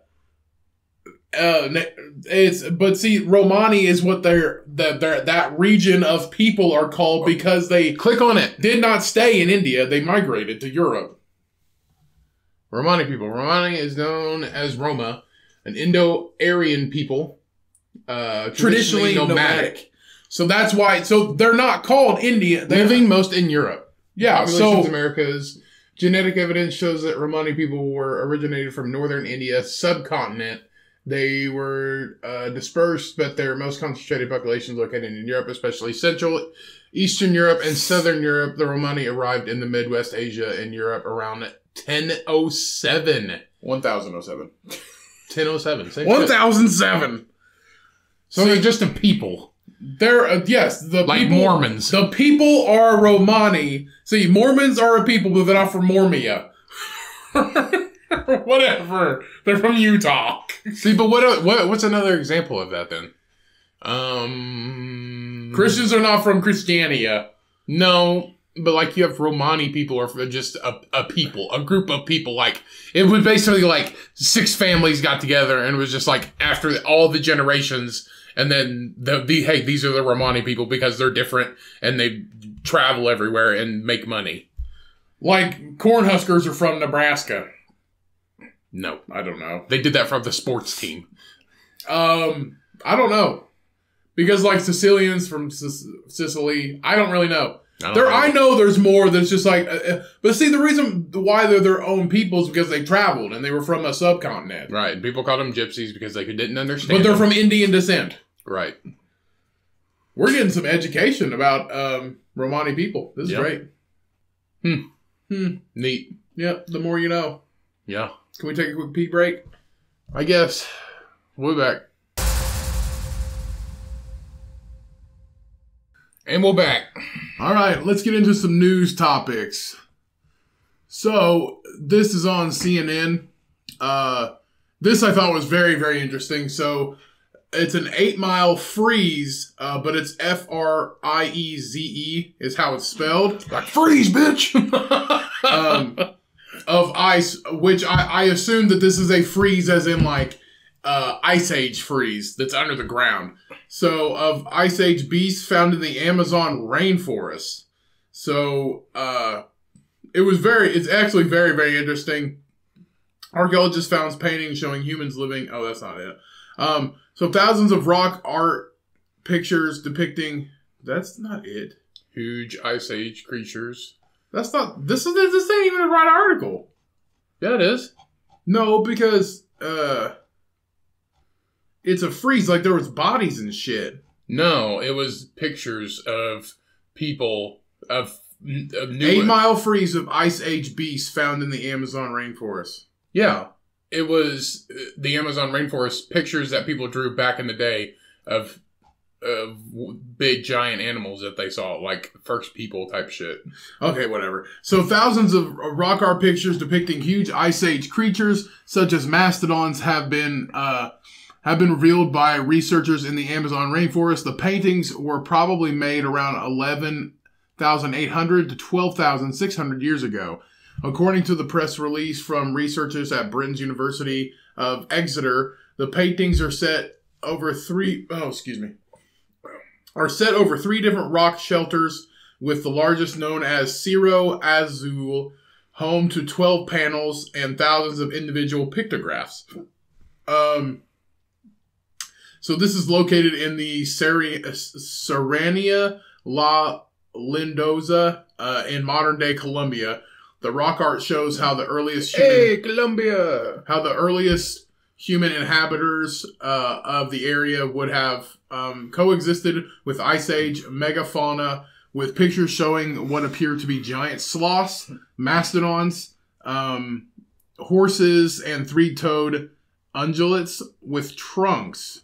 But see, Romani is what that region of people are called because they click on it. Did not stay in India. They migrated to Europe. Romani people. Romani is known as Roma, an Indo-Aryan people, traditionally nomadic. So that's why. So they're not called Indian. Living most in Europe. Yeah. Populations Americas. Genetic evidence shows that Romani people were originated from northern India subcontinent. They were dispersed, but their most concentrated populations located in Europe, especially Central, Eastern Europe, and Southern Europe. The Romani arrived in the Midwest Asia and Europe around 1007. 1007. 1007. 1007. So they're just a people. They're, yes, the like people, Mormons. The people are Romani. See, Mormons are a people, but they're not from Mormia. Whatever. They're from Utah. See, but what's another example of that then? Christians are not from Christiania. No, but like you have Romani people or just a people, a group of people. Like it was basically like 6 families got together and it was just like after all the generations, and then hey, these are the Romani people because they're different and they travel everywhere and make money. Like Cornhuskers are from Nebraska. No, I don't know. They did that from the sports team. I don't know. Because like Sicilians from Sicily, I don't really know. I know there's more that's just like, but see, the reason why they're their own people is because they traveled and they were from a subcontinent. Right. People called them gypsies because they didn't understand. But they're from Indian descent. Right. We're getting some education about Romani people. This is great. Neat. Yep. The more you know. Yeah. Can we take a quick pee break? I guess. We'll be back. And we're back. All right, let's get into some news topics. So, this is on CNN. This I thought was very, very interesting. So, it's an 8-mile freeze, but it's F-R-I-E-Z-E is how it's spelled. Like, freeze, bitch! Of ice, which I assume that this is a freeze as in like Ice Age freeze that's under the ground. So of Ice Age beasts found in the Amazon rainforest. So it's actually very, very interesting. Archaeologists found paintings showing humans living. Oh, that's not it. So thousands of rock art pictures depicting. That's not it. Huge Ice Age creatures. That's not. This ain't even the right article. Yeah, it is. No, because it's a freeze. Like there was bodies and shit. No, it was pictures of people of new 8-mile freeze of Ice Age beasts found in the Amazon rainforest. Yeah, it was the Amazon rainforest pictures that people drew back in the day of big giant animals that they saw, like first people type shit. Okay, whatever. So thousands of rock art pictures depicting huge Ice Age creatures, such as mastodons, have been revealed by researchers in the Amazon rainforest. The paintings were probably made around 11,800 to 12,600 years ago. According to the press release from researchers at Britain's University of Exeter, the paintings are set over 3 different rock shelters, with the largest known as Cerro Azul home to 12 panels and thousands of individual pictographs. So this is located in the Serrania La Lindosa in modern-day Colombia. The rock art shows how the earliest Colombia! how the earliest human inhabitants of the area would have coexisted with Ice Age megafauna, with pictures showing what appear to be giant sloths, mastodons, horses, and three-toed ungulates with trunks.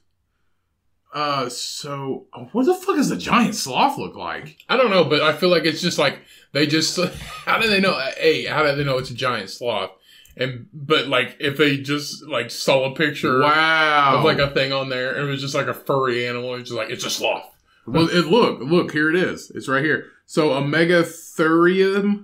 So what the fuck does a giant sloth look like? I don't know, but I feel like it's just like they just. How do they know? How do they know it's a giant sloth? But like if they just like saw a picture Wow. of like a thing on there and it was just like a furry animal, it's just like it's a sloth. Well, look, here it is. It's right here. So a megatherium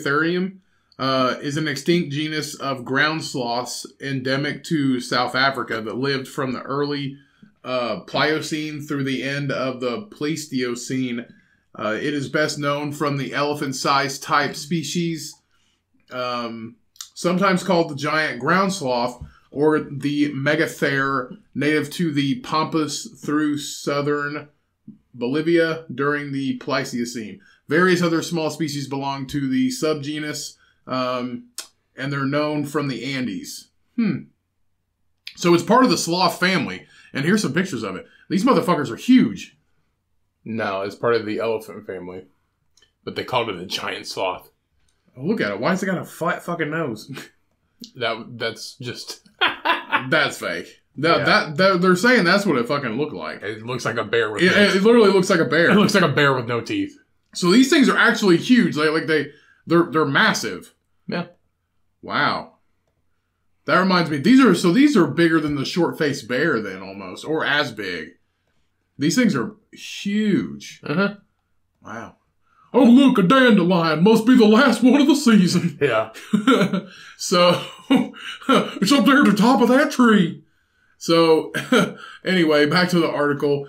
is an extinct genus of ground sloths endemic to South Africa that lived from the early Pliocene through the end of the Pleistocene. It is best known from the elephant-sized type species, sometimes called the giant ground sloth, or the megathere, native to the Pampas through southern Bolivia during the Pleistocene. Various other small species belong to the subgenus, and they're known from the Andes. So it's part of the sloth family, and here's some pictures of it. These motherfuckers are huge. No, it's part of the elephant family, but they called it a giant sloth. Oh, look at it. Why has it got a flat fucking nose? That's just. That's fake. They're saying that's what it fucking looked like. It looks like a bear with. It literally looks like a bear. It looks like a bear with no teeth. So these things are actually huge. They're massive. Yeah. Wow. That reminds me. These are bigger than the short-faced bear then almost, or as big. These things are huge. Uh-huh. Wow. Oh look, a dandelion must be the last one of the season. Yeah. So it's up there at the top of that tree. So anyway, back to the article.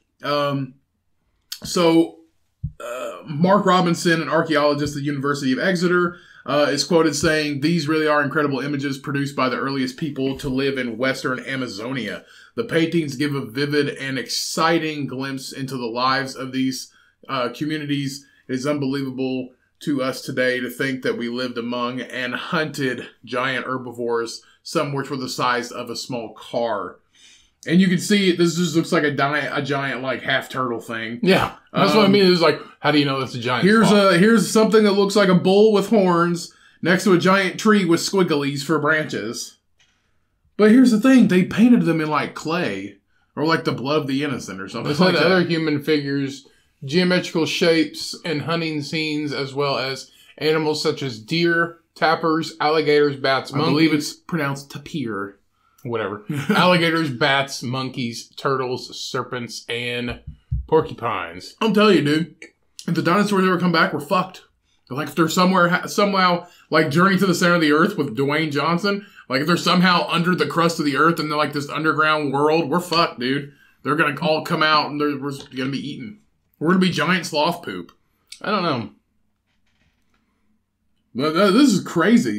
Mark Robinson, an archaeologist at the University of Exeter, is quoted saying, "These really are incredible images produced by the earliest people to live in Western Amazonia. The paintings give a vivid and exciting glimpse into the lives of these communities. It is unbelievable to us today to think that we lived among and hunted giant herbivores, some which were the size of a small car." And you can see this just looks like a giant like half turtle thing. Yeah, that's what I mean. It's like, how do you know it's a giant? Here's something that looks like a bull with horns next to a giant tree with squigglies for branches. But here's the thing: they painted them in like clay or like the blood of the innocent or something. It's like other human figures, geometrical shapes, and hunting scenes, as well as animals such as deer, tapirs, alligators, bats, monkeys. I believe it's pronounced tapir. Whatever. Alligators, bats, monkeys, turtles, serpents, and porcupines. I'm telling you, dude. If the dinosaurs ever come back, we're fucked. Like, if they're somehow, like, Journey to the Center of the Earth with Dwayne Johnson, like, if they're somehow under the crust of the Earth and they're, like, this underground world, we're fucked, dude. They're gonna all come out and we're gonna be eaten. We're gonna be giant sloth poop. I don't know. But this is crazy.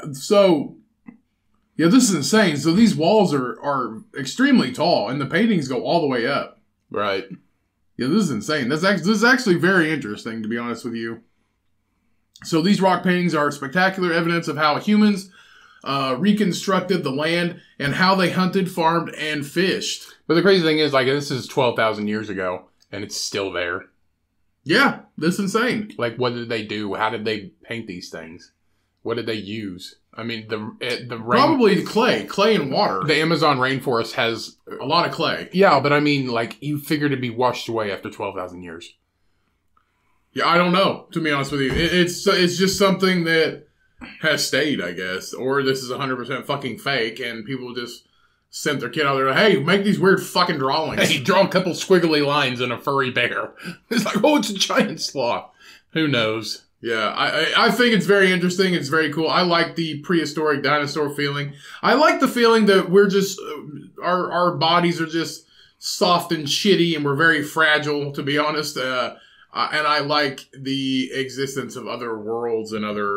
Yeah, this is insane. So these walls are extremely tall, and the paintings go all the way up. Right. Yeah, this is insane. This is actually very interesting, to be honest with you. So these rock paintings are spectacular evidence of how humans reconstructed the land and how they hunted, farmed, and fished. But the crazy thing is, like, this is 12,000 years ago, and it's still there. Yeah, this is insane. Like, what did they do? How did they paint these things? What did they use? I mean, probably clay and water. The Amazon rainforest has a lot of clay. Yeah, but I mean, like, you figured it'd be washed away after 12,000 years. Yeah, I don't know, to be honest with you. It's just something that has stayed, I guess. Or this is 100% fucking fake, and people just sent their kid out there, hey, make these weird fucking drawings. Hey, draw a couple squiggly lines and a furry bear. It's like, oh, it's a giant sloth. Who knows? Yeah, I think it's very interesting. It's very cool. I like the prehistoric dinosaur feeling. I like the feeling that we're just, our bodies are just soft and shitty and we're very fragile, to be honest. And I like the existence of other worlds and other,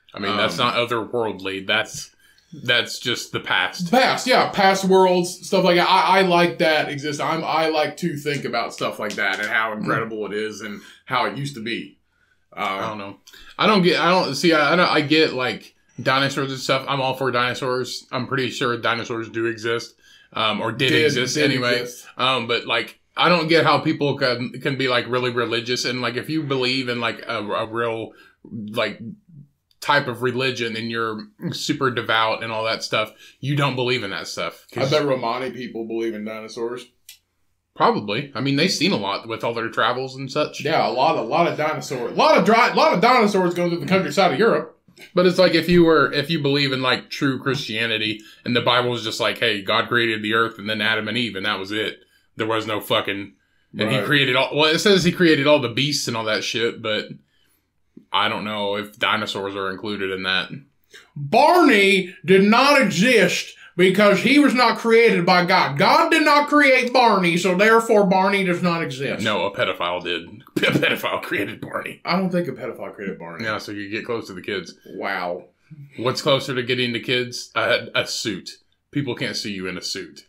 I mean, that's not otherworldly. That's just the past. Past worlds, stuff like that. I like that exists. I like to think about stuff like that and how incredible it is and how it used to be. I don't know. I get like dinosaurs and stuff. I'm all for dinosaurs. I'm pretty sure dinosaurs do exist, or did exist anyway. But like, I don't get how people can be like really religious and like if you believe in like a real like type of religion and you're super devout and all that stuff, you don't believe in that stuff. I bet Romani people believe in dinosaurs. Probably. I mean, they've seen a lot with all their travels and such. Yeah, a lot of dinosaurs. A lot of dinosaurs go through the countryside of Europe. But it's like if you believe in like true Christianity and the Bible is just like, hey, God created the earth and then Adam and Eve and that was it. There was no fucking, and he created it says he created all the beasts and all that shit, but I don't know if dinosaurs are included in that. Barney did not exist because he was not created by God. God did not create Barney, so therefore Barney does not exist. No, a pedophile did. A pedophile created Barney. I don't think a pedophile created Barney. Yeah, so you get close to the kids. Wow. What's closer to getting to kids? A suit. People can't see you in a suit.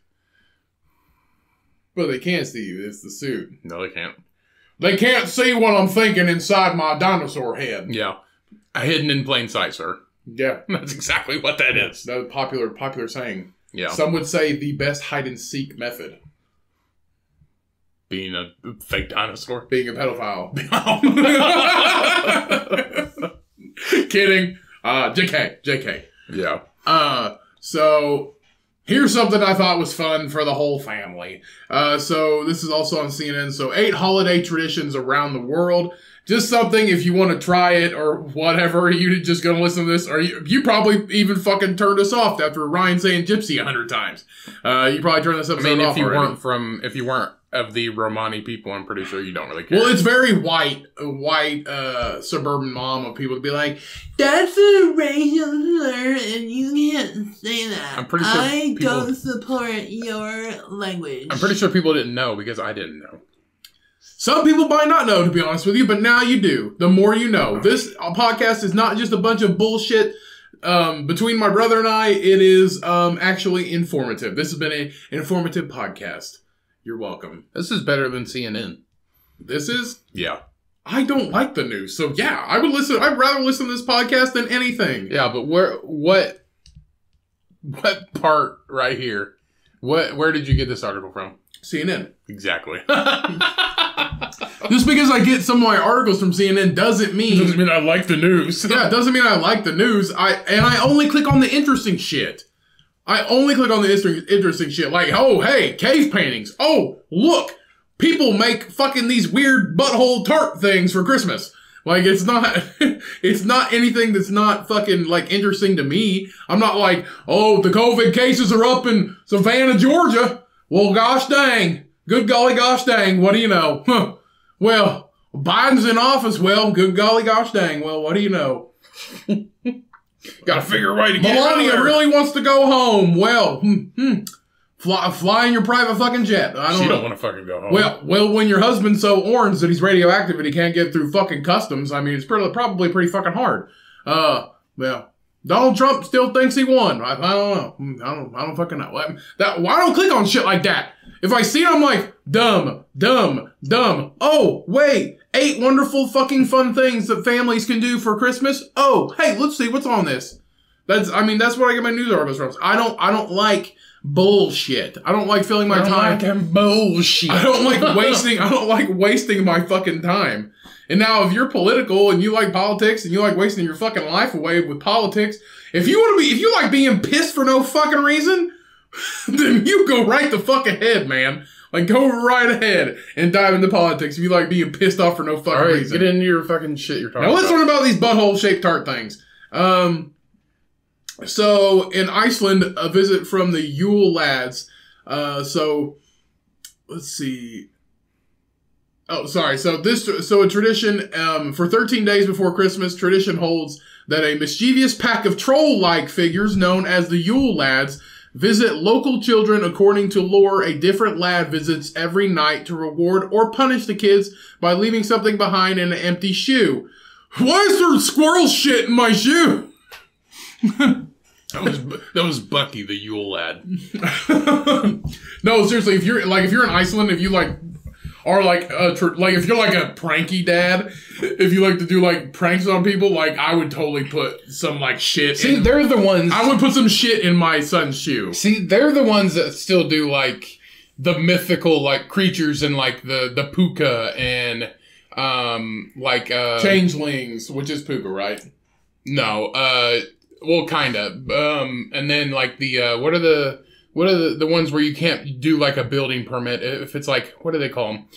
But they can see you. It's the suit. No, they can't. They can't see what I'm thinking inside my dinosaur head. Yeah. Hidden in plain sight, sir. Yeah. That's exactly what that is. That's a popular saying. Yeah. Some would say the best hide-and-seek method. Being a fake dinosaur. Being a pedophile. Kidding. JK. Yeah. So... here's something I thought was fun for the whole family. So this is also on CNN. So 8 holiday traditions around the world. Just something if you want to try it or whatever, you're just going to listen to this. Or you probably even fucking turned us off after Ryan saying gypsy 100 times. You probably turned this episode off already. If you weren't of the Romani people, I'm pretty sure you don't really care. Well, it's very white suburban mom of people to be like, that's a racial slur and you can't say that. I'm pretty sure I don't support your language. I'm pretty sure people didn't know because I didn't know. Some people might not know, to be honest with you, but now you do. The more you know. This podcast is not just a bunch of bullshit between my brother and I. It is actually informative. This has been an informative podcast. You're welcome. This is better than CNN. This is? Yeah. I don't like the news, so yeah, I'd rather listen to this podcast than anything. Yeah, but what part right here? Where did you get this article from? CNN. Exactly. Just because I get some of my articles from CNN doesn't mean I like the news. Yeah, it doesn't mean I like the news. I only click on the interesting shit. I only click on the interesting shit. Like, oh, hey, cave paintings. Oh, look, people make fucking these weird butthole tart things for Christmas. Like, it's not anything that's not fucking, like, interesting to me. I'm not like, oh, the COVID cases are up in Savannah, Georgia. Well, gosh dang. Good golly gosh dang. What do you know? Huh. Well, Biden's in office. Well, good golly gosh dang. Well, what do you know? Gotta figure a way to get Melania really wants to go home. Well, fly in your private fucking jet. She don't want to fucking go home. Well, when your husband's so orange that he's radioactive and he can't get through fucking customs, I mean, it's probably pretty fucking hard. Well, Donald Trump still thinks he won. I don't know. I don't fucking know. Why don't click on shit like that? If I see it, I'm like, dumb. Oh, wait. 8 wonderful fucking fun things that families can do for Christmas. Oh, hey, let's see what's on this. That's what I get my news articles from. I don't like bullshit. I don't like filling my time. Bullshit. I don't like wasting my fucking time. And now if you're political and you like politics and you like wasting your fucking life away with politics, if you like being pissed for no fucking reason, then you go right the fuck ahead, man. Like, go right ahead and dive into politics if you like being pissed off for no fucking reason. Get into your fucking shit you're talking about. Now let's learn about these butthole-shaped tart things. So, in Iceland, a visit from the Yule lads. So, let's see. Oh, sorry. So a tradition, for 13 days before Christmas, tradition holds that a mischievous pack of troll-like figures known as the Yule lads visit local children. According to lore, a different lad visits every night to reward or punish the kids by leaving something behind in an empty shoe. Why is there squirrel shit in my shoe? That was Bucky, the Yule lad. No, seriously, if you're in Iceland, if you are if you're like a pranky dad, if you like to do like pranks on people, like I would totally put some like shit. See, they're the ones. I would put some shit in my son's shoe. See, they're the ones that still do like the mythical like creatures and like the puka and changelings, which is puka, right? No, well, kind of. And then like the what are the ones where you can't do like a building permit if it's like, what do they call them?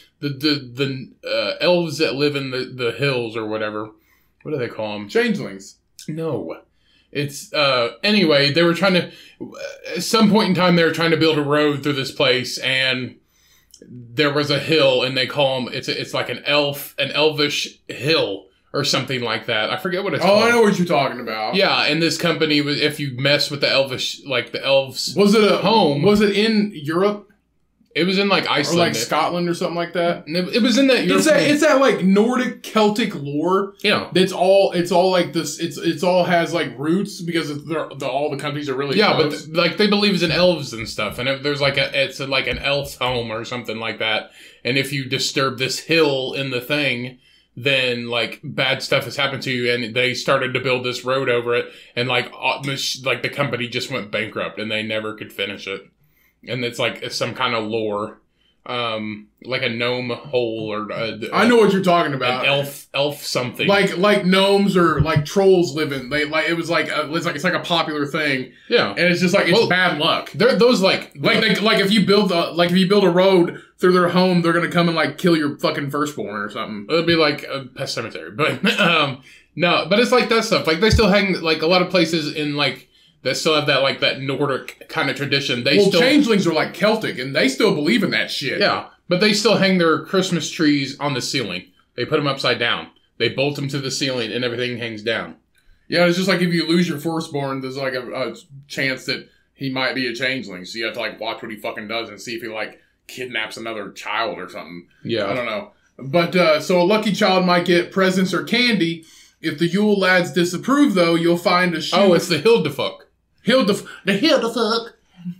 The elves that live in the hills or whatever. What do they call them? Changelings. No. It's, anyway, they were trying to, at some point in time, they were trying to build a road through this place, and there was a hill, and they call them, it's like an elvish hill, or something like that. I forget what it's called. Oh, I know what you're talking about. Yeah, and this company, if you mess with the elvish, like the elves. Was it home? Was it in Europe? It was in like Iceland. Or like Scotland or something like that? It was in that European. It's that like Nordic Celtic lore. Yeah. It's all like this. It's all has like roots because all the countries are really close. But like they believe in elves and stuff, and there's like it's like an elf home or something like that. And if you disturb this hill in the thing, then like bad stuff has happened to you. And they started to build this road over it, and like the company just went bankrupt, and they never could finish it. And it's like some kind of lore, like a gnome hole or I know what you're talking about. An elf something. Like gnomes or like trolls live in. It's like a popular thing. Yeah, and it's just like it's bad luck. They're those like if you build a road through their home, they're gonna come and like kill your fucking firstborn or something. It'll be like a pet cemetery, but no, but it's like that stuff. Like they still hang like a lot of places in like. That still have that Nordic kind of tradition. Changelings are like Celtic, and they still believe in that shit. Yeah, but they still hang their Christmas trees on the ceiling. They put them upside down. They bolt them to the ceiling, and everything hangs down. Yeah, it's just like if you lose your firstborn, there's like a chance that he might be a changeling. So you have to like watch what he fucking does and see if he like kidnaps another child or something. Yeah, I don't know. But so a lucky child might get presents or candy. If the Yule lads disapprove, though, you'll find a shoe. Oh, it's the Hildefuck. The Hildefuck.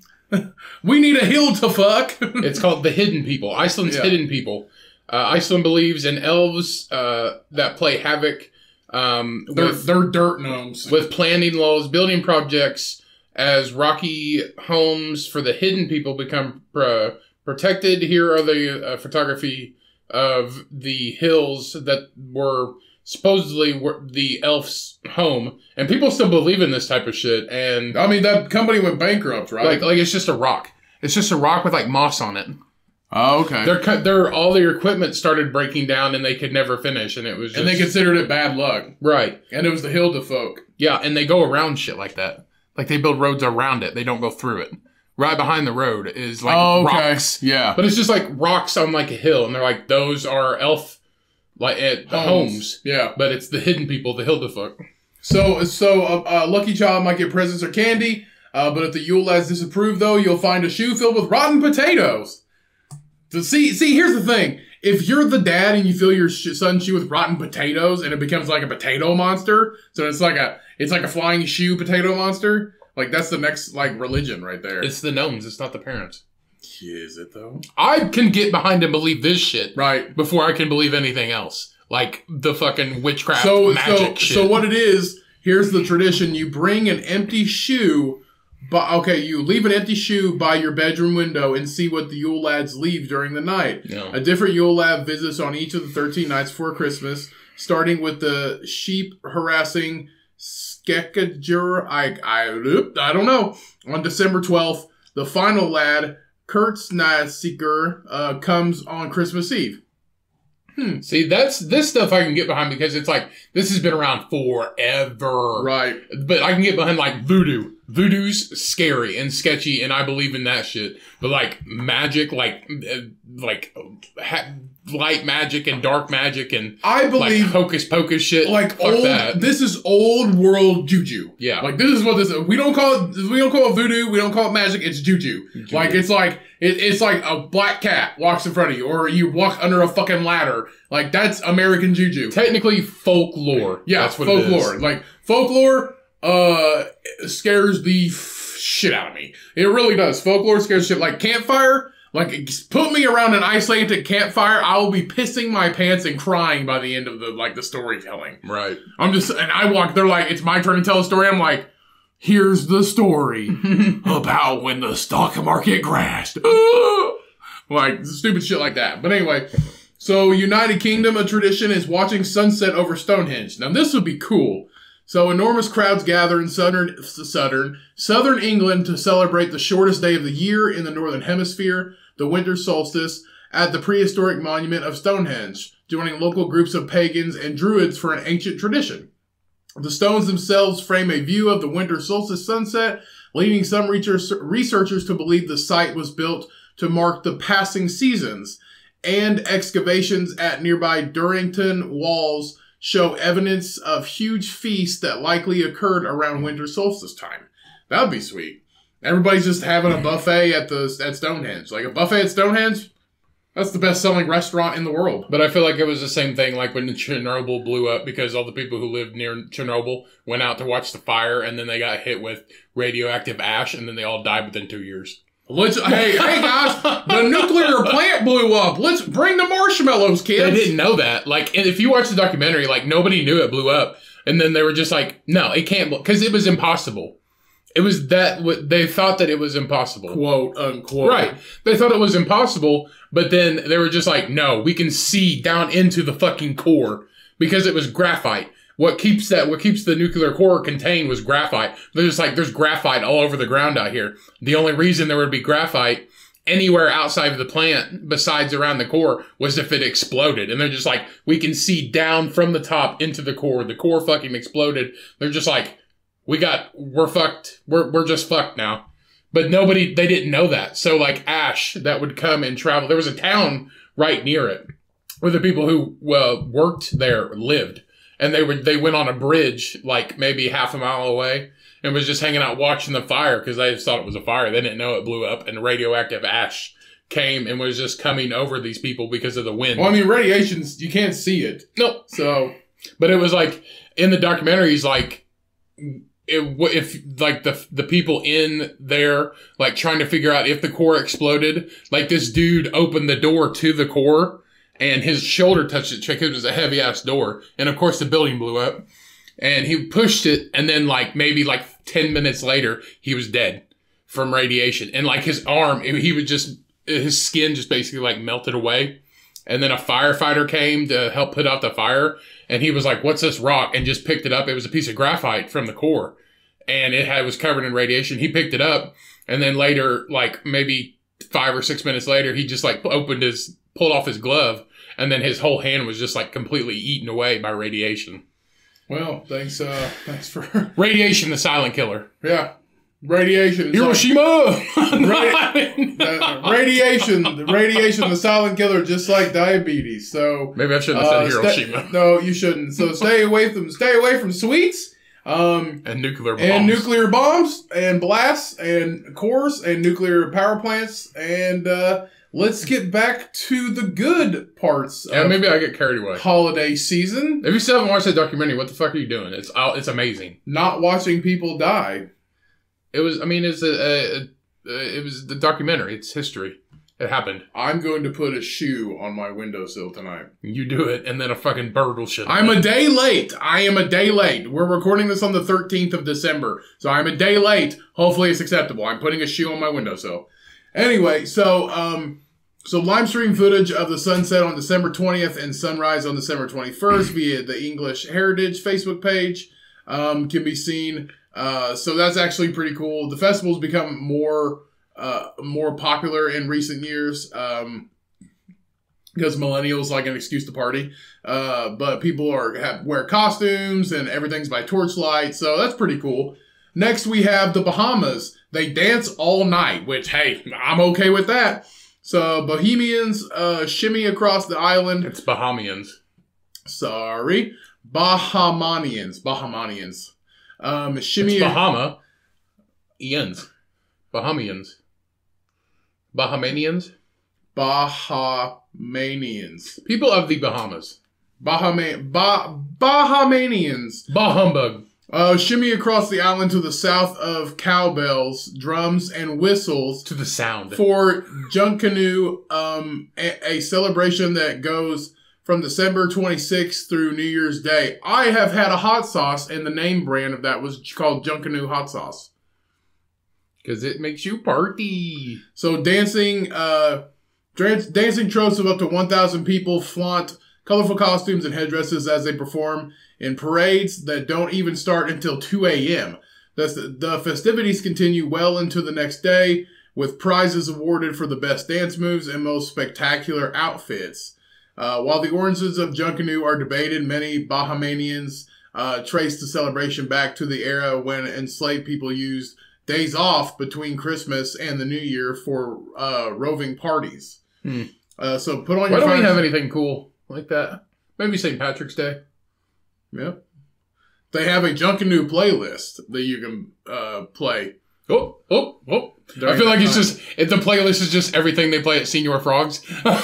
We need a hill to fuck. It's called the Hidden People. Iceland's Hidden People. Iceland believes in elves that play havoc. They're dirt gnomes. With planning laws, building projects, as rocky homes for the hidden people become protected. Here are the photography of the hills that were supposedly the elf's home, and people still believe in this type of shit. And I mean, that company went bankrupt, right? Like it's just a rock. It's just a rock with like moss on it. Oh, okay. Their all their equipment started breaking down, and they could never finish, and it was just, and they considered it bad luck, right? And it was the Hildefolk. Yeah, and they go around shit like that. Like they build roads around it. They don't go through it. Right behind the road is like rocks. Yeah, but it's just like rocks on like a hill, and they're like those are elf. Like at homes. Yeah. But it's the hidden people, the Hildefuck. So a lucky child might get presents or candy, but if the Yule lads disapprove, though, you'll find a shoe filled with rotten potatoes. So see, here's the thing. If you're the dad and you fill your son's shoe with rotten potatoes and it becomes like a potato monster, so it's like a flying shoe potato monster, like that's the next like religion right there. It's the gnomes, it's not the parents. Is it though? I can get behind and believe this shit right before I can believe anything else, like the fucking witchcraft magic shit. So what it is? Here's the tradition: you bring an empty shoe, you leave an empty shoe by your bedroom window and see what the Yule lads leave during the night. Yeah. A different Yule lad visits on each of the 13 nights before Christmas, starting with the sheep harassing Skekajur. I don't know. On December 12th, the final lad. Kurtznassiger comes on Christmas Eve. See, that's this stuff I can get behind because it's like this has been around forever, right? But I can get behind like voodoo. Voodoo's scary and sketchy, and I believe in that shit. But like magic, like light magic and dark magic, and I believe like hocus pocus shit. Like fuck that. This is old world juju. Yeah, like this is what this is. We don't call it voodoo. We don't call it magic. It's juju. Like it's like a black cat walks in front of you, or you walk under a fucking ladder. Like that's American juju. Technically folklore. Yeah, that's what folklore. it is. Like folklore. scares the shit out of me. It really does. Folklore scares shit. Like campfire, like put me around an Icelandic campfire, I will be pissing my pants and crying by the end of the storytelling. Right. They're like, it's my turn to tell a story. I'm like, here's the story about when the stock market crashed. Like, stupid shit like that. But anyway, so United Kingdom, a tradition is watching sunset over Stonehenge. Now, this would be cool. So, enormous crowds gather in southern England to celebrate the shortest day of the year in the Northern Hemisphere, the winter solstice, at the prehistoric monument of Stonehenge, joining local groups of pagans and druids for an ancient tradition. The stones themselves frame a view of the winter solstice sunset, leading some researchers to believe the site was built to mark the passing seasons, and excavations at nearby Durrington walls show evidence of huge feasts that likely occurred around winter solstice time. That would be sweet. Everybody's just having a buffet at Stonehenge. Like a buffet at Stonehenge, that's the best-selling restaurant in the world. But I feel like it was the same thing like when Chernobyl blew up, because all the people who lived near Chernobyl went out to watch the fire, and then they got hit with radioactive ash, and then they all died within 2 years. Hey guys, the nuclear plant blew up. Let's bring the marshmallows, kids. They didn't know that. Like, and if you watch the documentary, like, nobody knew it blew up. And then they were just like, no, it can't, because it was impossible. It was they thought that it was impossible. Quote, unquote. Right. They thought it was impossible, but then they were just like, no, we can see down into the fucking core, because it was graphite. What keeps the nuclear core contained was graphite. They're just like, there's graphite all over the ground out here. The only reason there would be graphite anywhere outside of the plant besides around the core was if it exploded. And they're just like, we can see down from the top into the core. The core fucking exploded. They're just like, we're fucked. We're just fucked now. But they didn't know that. So like ash that would come and travel. There was a town right near it where the people who worked there lived. And they went on a bridge, like maybe half a mile away, and was just hanging out watching the fire because they just thought it was a fire. They didn't know it blew up, and radioactive ash came and was just coming over these people because of the wind. Well, I mean, radiation's, you can't see it. No. So, but it was like, in the documentaries, like, if like the people in there, like, trying to figure out if the core exploded, like, this dude opened the door to the core, and his shoulder touched it, because it was a heavy-ass door. And, of course, the building blew up. And he pushed it, and then, like, maybe, 10 minutes later, he was dead from radiation. And, like, his arm, his skin just basically, melted away. And then a firefighter came to help put out the fire. And he was like, what's this rock? And just picked it up. It was a piece of graphite from the core. And it was covered in radiation. He picked it up. And then later, maybe 5 or 6 minutes later, he just, pulled off his glove, and then his whole hand was just completely eaten away by radiation. Well, thanks for radiation, the silent killer. Yeah, radiation. Hiroshima. Radiation, the silent killer, just like diabetes. So maybe I shouldn't have said Hiroshima. No, you shouldn't. So stay away from sweets. And nuclear bombs. And nuclear bombs and blasts and cores and nuclear power plants and let's get back to the good parts. Yeah, maybe I get carried away. Holiday season. If you still haven't watched that documentary, what the fuck are you doing? It's amazing. Not watching people die. It was. I mean, it was the documentary. It's history. It happened. I'm going to put a shoe on my windowsill tonight. You do it, and then a fucking bird will shit. I'm a day late. I am a day late. We're recording this on the 13th of December, so I'm a day late. Hopefully, it's acceptable. I'm putting a shoe on my windowsill. Anyway, so live stream footage of the sunset on December 20th and sunrise on December 21st via the English Heritage Facebook page can be seen. So that's actually pretty cool. The festival's become more popular in recent years because millennials like an excuse to party. But people wear costumes and everything's by torchlight, so that's pretty cool. Next, we have the Bahamas. They dance all night, which, hey, I'm okay with that. So, Bohemians shimmy across the island. It's Bahamians. Sorry. Bahamanians. Shimmy. It's Bahama. Ians. Bahamians. Bahamanians? Bahamanians. People of the Bahamas. Bahamanians. Bah humbug. Shimmy across the island to the south of cowbells, drums, and whistles To the sound. for Junkanoo, a celebration that goes from December 26th through New Year's Day. I have had a hot sauce, and the name brand of that was called Junkanoo Hot Sauce. Because it makes you party. So dancing tropes of up to 1,000 people flaunt colorful costumes and headdresses as they perform in parades that don't even start until 2 a.m. The festivities continue well into the next day, with prizes awarded for the best dance moves and most spectacular outfits. While the origins of Junkanoo are debated, many Bahamians trace the celebration back to the era when enslaved people used days off between Christmas and the New Year for roving parties. So put on your Why don't we fine- have anything cool like that? Maybe St. Patrick's Day. Yeah. They have a Junkanoo playlist that you can play. Oh. I feel like it's just, the playlist is just everything they play at Senior Frogs.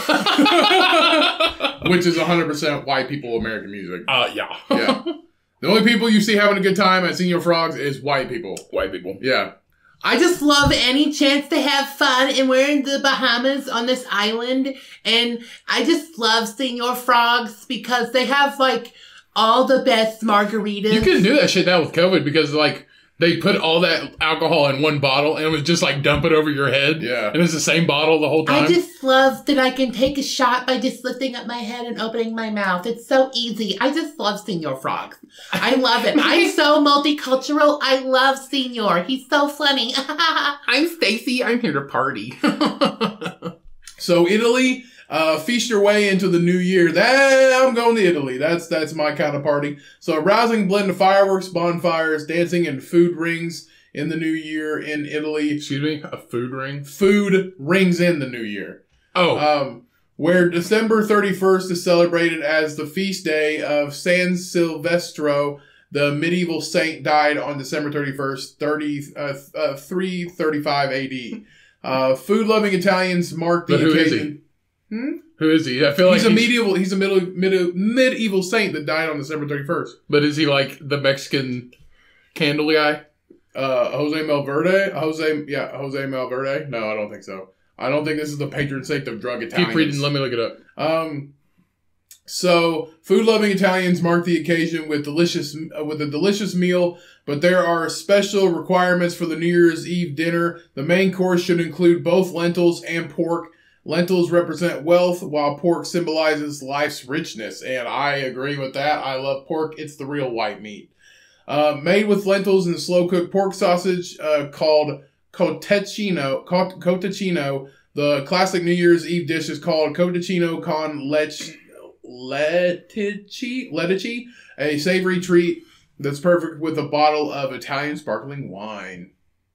Which is 100% white people American music. Yeah. Yeah. The only people you see having a good time at Senior Frogs is white people. White people. Yeah. I just love any chance to have fun, and we're in the Bahamas on this island, and I just love Senor Frogs because they have, like, all the best margaritas. You can do that shit now with COVID because, like, they put all that alcohol in one bottle and it was just like dump it over your head. Yeah. And it's the same bottle the whole time. I just love that I can take a shot by just lifting up my head and opening my mouth. It's so easy. I just love Senor Frogs. I love it. I'm so multicultural. I love Senor. He's so funny. I'm Stacy. I'm here to party. So Italy, feast your way into the new year. I'm going to Italy. That's my kind of party. So a rousing blend of fireworks, bonfires, dancing, and food rings in the new year in Italy. Excuse me? A food ring? Food rings in the new year. Oh. Where December 31st is celebrated as the feast day of San Silvestro. The medieval saint died on December 31st, 335 AD. Food-loving Italians mark the But who is occasion. Who is he? I feel like He's a medieval saint that died on December 31st. But is he like the Mexican candle guy? Jose Malverde? Jose Malverde? No, I don't think so. I don't think this is the patron saint of drug Italians. Keep reading. Let me look it up. So food-loving Italians mark the occasion with a delicious meal, but there are special requirements for the New Year's Eve dinner. The main course should include both lentils and pork. Lentils represent wealth, while pork symbolizes life's richness, and I agree with that. I love pork. It's the real white meat. Made with lentils and slow-cooked pork sausage called cotechino. The classic New Year's Eve dish is called cotechino con letici, a savory treat that's perfect with a bottle of Italian sparkling wine.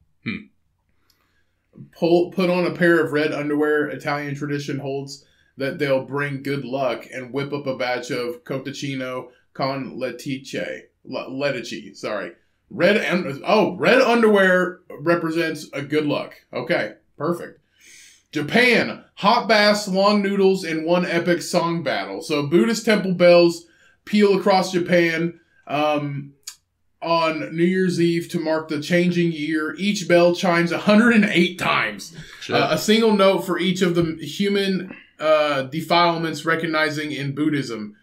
Put on a pair of red underwear. Italian tradition holds that they'll bring good luck, and whip up a batch of cotechino con letici. Sorry. Red underwear represents a good luck. Okay, perfect. Japan, hot baths, long noodles, and one epic song battle. So Buddhist temple bells peal across Japan on New Year's Eve to mark the changing year. Each bell chimes 108 times. A single note for each of the human defilements recognizing in Buddhism.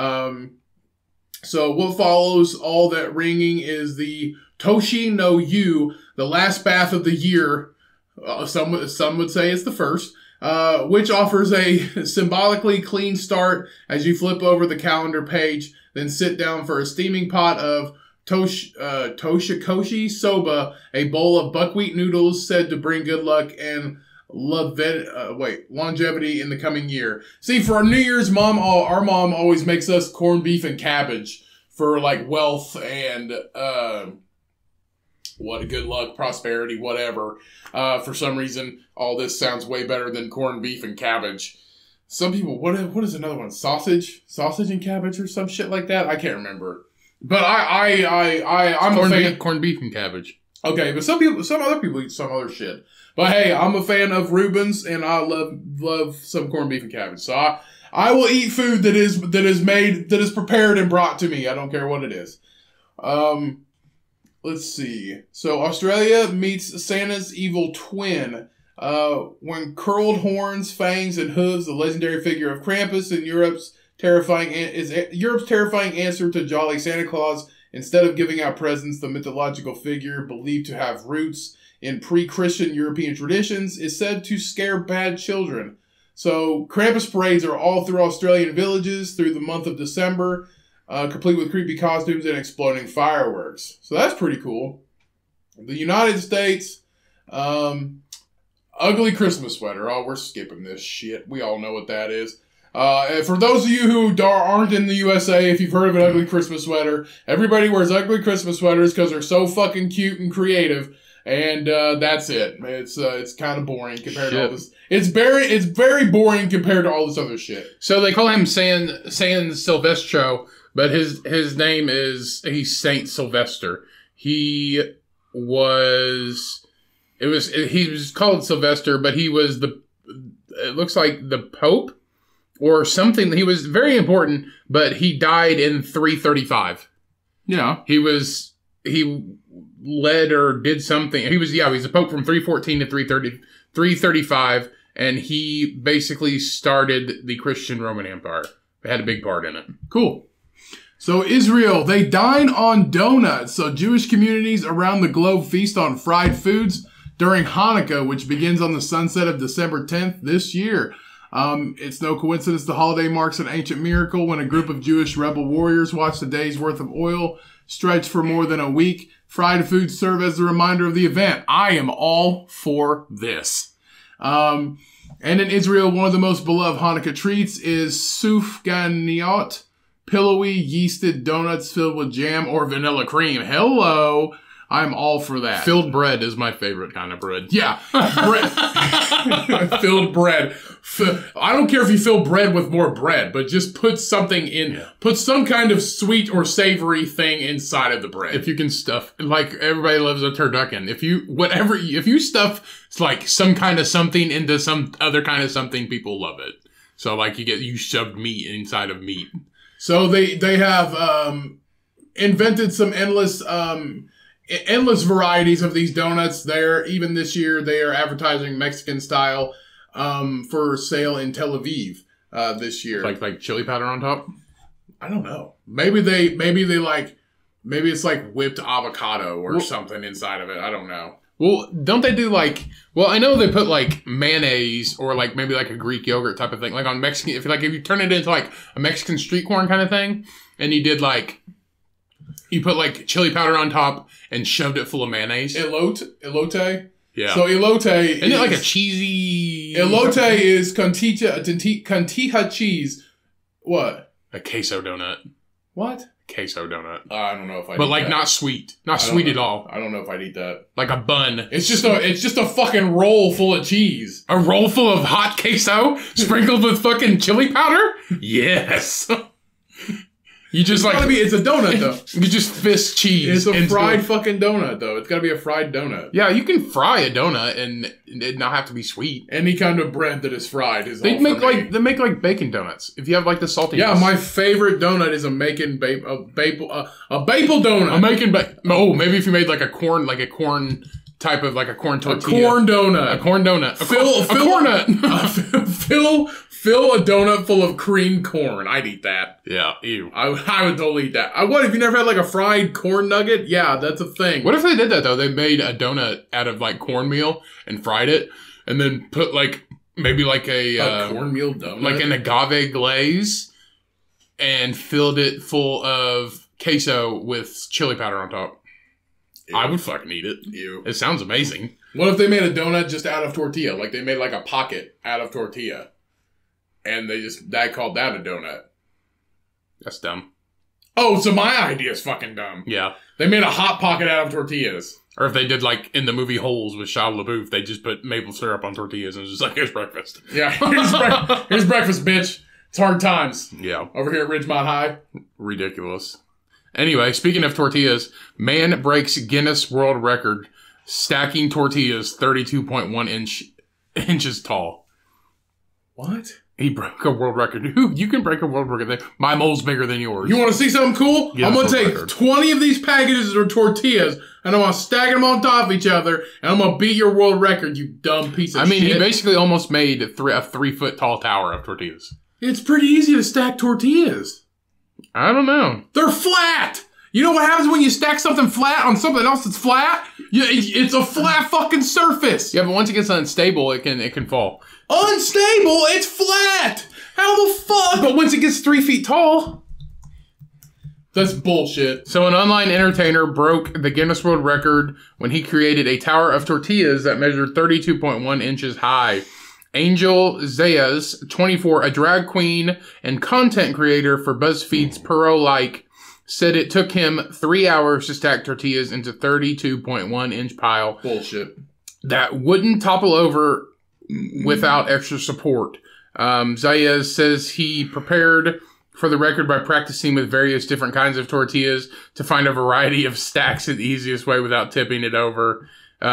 So what follows all that ringing is the Toshi no Yu, the last bath of the year. Some would say it's the first, which offers a symbolically clean start as you flip over the calendar page, then sit down for a steaming pot of toshikoshi soba, a bowl of buckwheat noodles said to bring good luck and longevity in the coming year. See, for our New Year's, our mom always makes us corned beef and cabbage for like wealth and what a good luck, prosperity, whatever. For some reason, all this sounds way better than corned beef and cabbage. Some people, what is another one? Sausage and cabbage or some shit like that. I can't remember. But I'm a fan. Corned beef and cabbage. Okay, but some other people eat some other shit. But hey, I'm a fan of Reuben's, and I love some corned beef and cabbage. So I will eat food that is prepared and brought to me. I don't care what it is. let's see. So Australia meets Santa's evil twin. When curled horns, fangs, and hooves, the legendary figure of Krampus in Europe's terrifying answer to Jolly Santa Claus. Instead of giving out presents, the mythological figure, believed to have roots in pre-Christian European traditions, is said to scare bad children. So Krampus parades are all through Australian villages through the month of December, complete with creepy costumes and exploding fireworks. So that's pretty cool. The United States, ugly Christmas sweater. Oh, we're skipping this shit. We all know what that is. And for those of you who aren't in the USA, if you've heard of an ugly Christmas sweater, everybody wears ugly Christmas sweaters because they're so fucking cute and creative. And that's it. It's kind of boring compared to all this. It's very boring compared to all this other shit. So they call him San Silvestro, but his name he's Saint Sylvester. He was called Sylvester, but he was it looks like the Pope or something. He was very important, but he died in 335. Yeah. He led or did something. He was the Pope from 314 to 335, and he basically started the Christian Roman Empire. They had a big part in it. Cool. So Israel, they dine on donuts. So Jewish communities around the globe feast on fried foods during Hanukkah, which begins on the sunset of December 10th this year. It's no coincidence the holiday marks an ancient miracle when a group of Jewish rebel warriors watched a day's worth of oil stretch for more than a week. Fried foods serve as a reminder of the event. I am all for this. And in Israel, one of the most beloved Hanukkah treats is sufganiyot, pillowy yeasted donuts filled with jam or vanilla cream. Hello. I'm all for that. Filled bread is my favorite kind of bread. Yeah. Bread. Filled bread. I don't care if you fill bread with more bread, but just put something in. Yeah. Put some kind of sweet or savory thing inside of the bread. If you can stuff, like everybody loves a turducken. If you stuff like some kind of something into some other kind of something, people love it. So like you shoved meat inside of meat. So they have invented some endless varieties of these donuts. Even this year, they are advertising Mexican style for sale in Tel Aviv this year. Like chili powder on top? I don't know. Maybe it's like whipped avocado or something inside of it. I don't know. Well, don't they do I know they put like mayonnaise or like maybe like a Greek yogurt type of thing. Like on Mexican, if you turn it into like a Mexican street corn kind of thing, and you put like chili powder on top and shoved it full of mayonnaise. Elote? Yeah. So elote isn't it like a cheesy... Elote is cantija cheese. What? A queso donut. What? Queso donut. I don't know if I But eat like that. Not sweet. Not sweet at all. I don't know if I'd eat that. Like a bun. It's just a fucking roll full of cheese. A roll full of hot queso sprinkled with fucking chili powder? Yes. You just it's a donut though. You just fist cheese. It's a fried fucking donut though. It's gotta be a fried donut. Yeah, you can fry a donut and it not have to be sweet. Any kind of bread that is fried is they make like bacon donuts. If you have like the saltiness. Yeah, my favorite donut is a maple donut. Maybe if you made like a corn type of like a corn tortilla. A corn donut. A corn donut. Fill a donut full of creamed corn. I'd eat that. Yeah, ew. I would totally eat that. What, have you never had like a fried corn nugget? Yeah, that's a thing. What if they did that though? They made a donut out of like cornmeal and fried it and then put like maybe like a cornmeal donut? Like an agave glaze and filled it full of queso with chili powder on top. Ew. I would fucking eat it. Ew. It sounds amazing. What if they made a donut just out of tortilla? Like they made like a pocket out of tortilla. And they called that a donut. That's dumb. Oh, so my idea is fucking dumb. Yeah. They made a hot pocket out of tortillas. Or if they did like in the movie Holes with Shia LaBeouf, they just put maple syrup on tortillas and it was just like, here's breakfast. Yeah, here's breakfast, bitch. It's hard times. Yeah. Over here at Ridgemont High. Ridiculous. Anyway, speaking of tortillas, man breaks Guinness World Record stacking tortillas 32.1 inches tall. What? He broke a world record. Who? You can break a world record. My mole's bigger than yours. You want to see something cool? Guinness I'm going to World take Record. 20 of these packages of tortillas, and I'm going to stack them on top of each other, and I'm going to beat your world record, you dumb piece of shit. he basically almost made a 3-foot tall tower of tortillas. It's pretty easy to stack tortillas. I don't know. They're flat. You know what happens when you stack something flat on something else that's flat? It's a flat fucking surface. Yeah, but once it gets unstable, it can fall. Unstable? It's flat. How the fuck? But once it gets 3 feet tall. That's bullshit. So an online entertainer broke the Guinness World Record when he created a tower of tortillas that measured 32.1 inches high. Angel Zayas, 24, a drag queen and content creator for BuzzFeed's Puro Like, said it took him 3 hours to stack tortillas into 32.1 inch pile Bullshit. that wouldn't topple over without extra support. Zayas says he prepared for the record by practicing with various different kinds of tortillas to find a variety of stacks in the easiest way without tipping it over,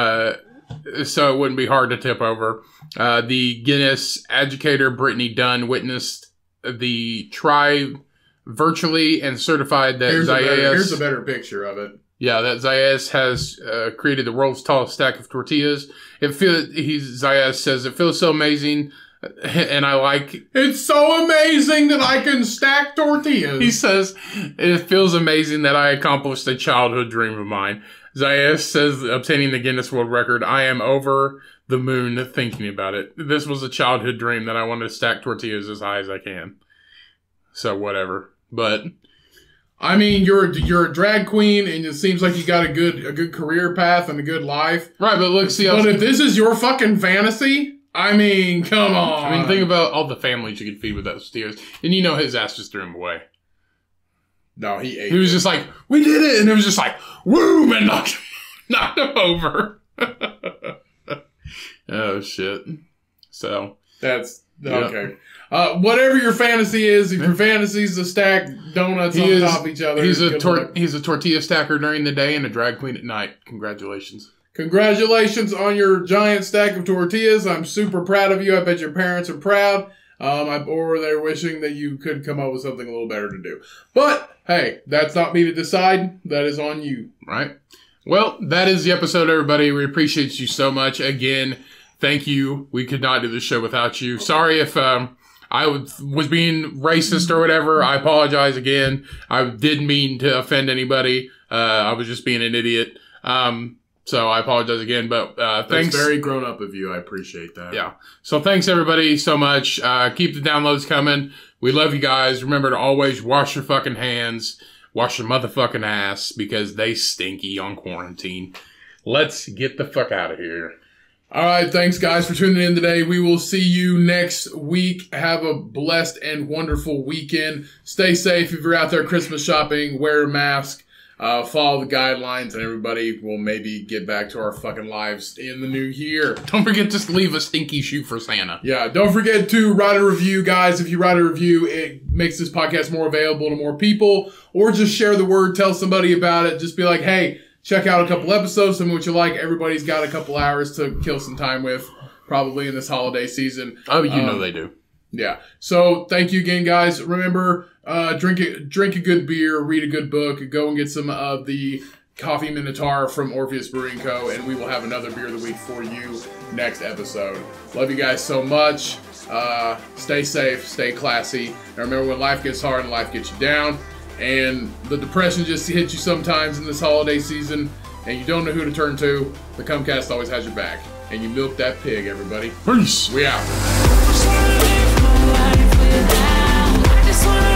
so it wouldn't be hard to tip over. The Guinness educator Brittany Dunn witnessed the try virtually and certified that Here's a better picture of it. Yeah, that Zayas has created the world's tallest stack of tortillas. Zayas says it feels so amazing, and I like. It's so amazing that I can stack tortillas. He says it feels amazing that I accomplished a childhood dream of mine. Zayas says obtaining the Guinness World Record, I am over the moon thinking about it. This was a childhood dream that I wanted to stack tortillas as high as I can. So whatever, but. I mean, you're a drag queen, and it seems like you got a good career path and a good life. Right, but look, see. But if this is your fucking fantasy, I mean, come on. I mean, think about all the families you could feed with those tortillas, and you know his ass just threw him away. No, he ate. He was just like, "We did it," and it was just like, "Woo!" and knocked him over. Oh shit! So that's okay. Whatever your fantasy is, if your fantasy is to stack donuts on top of each other, he's a tortilla stacker during the day and a drag queen at night. Congratulations. Congratulations on your giant stack of tortillas. I'm super proud of you. I bet your parents are proud. Or they're wishing that you could come up with something a little better to do. But, hey, that's not me to decide. That is on you. Right. Well, that is the episode, everybody. We appreciate you so much. Again, thank you. We could not do this show without you. Sorry if I was being racist or whatever. I apologize again. I didn't mean to offend anybody. I was just being an idiot. So I apologize again, but thanks. That's very grown up of you. I appreciate that. Yeah. So thanks everybody so much. Keep the downloads coming. We love you guys. Remember to always wash your fucking hands. Wash your motherfucking ass because they stinky on quarantine. Let's get the fuck out of here. All right. Thanks guys for tuning in today. We will see you next week. Have a blessed and wonderful weekend. Stay safe. If you're out there Christmas shopping, wear a mask. Follow the guidelines, and everybody will maybe get back to our fucking lives in the new year. Don't forget to leave a stinky shoe for Santa. Yeah, don't forget to write a review, guys. If you write a review, it makes this podcast more available to more people. Or just share the word, tell somebody about it. Just be like, hey, check out a couple episodes, tell me what you like. Everybody's got a couple hours to kill some time with, probably in this holiday season. Oh, you know they do. Yeah. So thank you again, guys. Remember, drink a good beer, read a good book, go and get some of the Coffee Minotaur from Orpheus Brewing Co., and we will have another beer of the week for you next episode. Love you guys so much. Stay safe, stay classy. And remember, when life gets hard and life gets you down, and the depression just hits you sometimes in this holiday season, and you don't know who to turn to, the Comcast always has your back. And you milk that pig, everybody. Peace. We out. I just wanna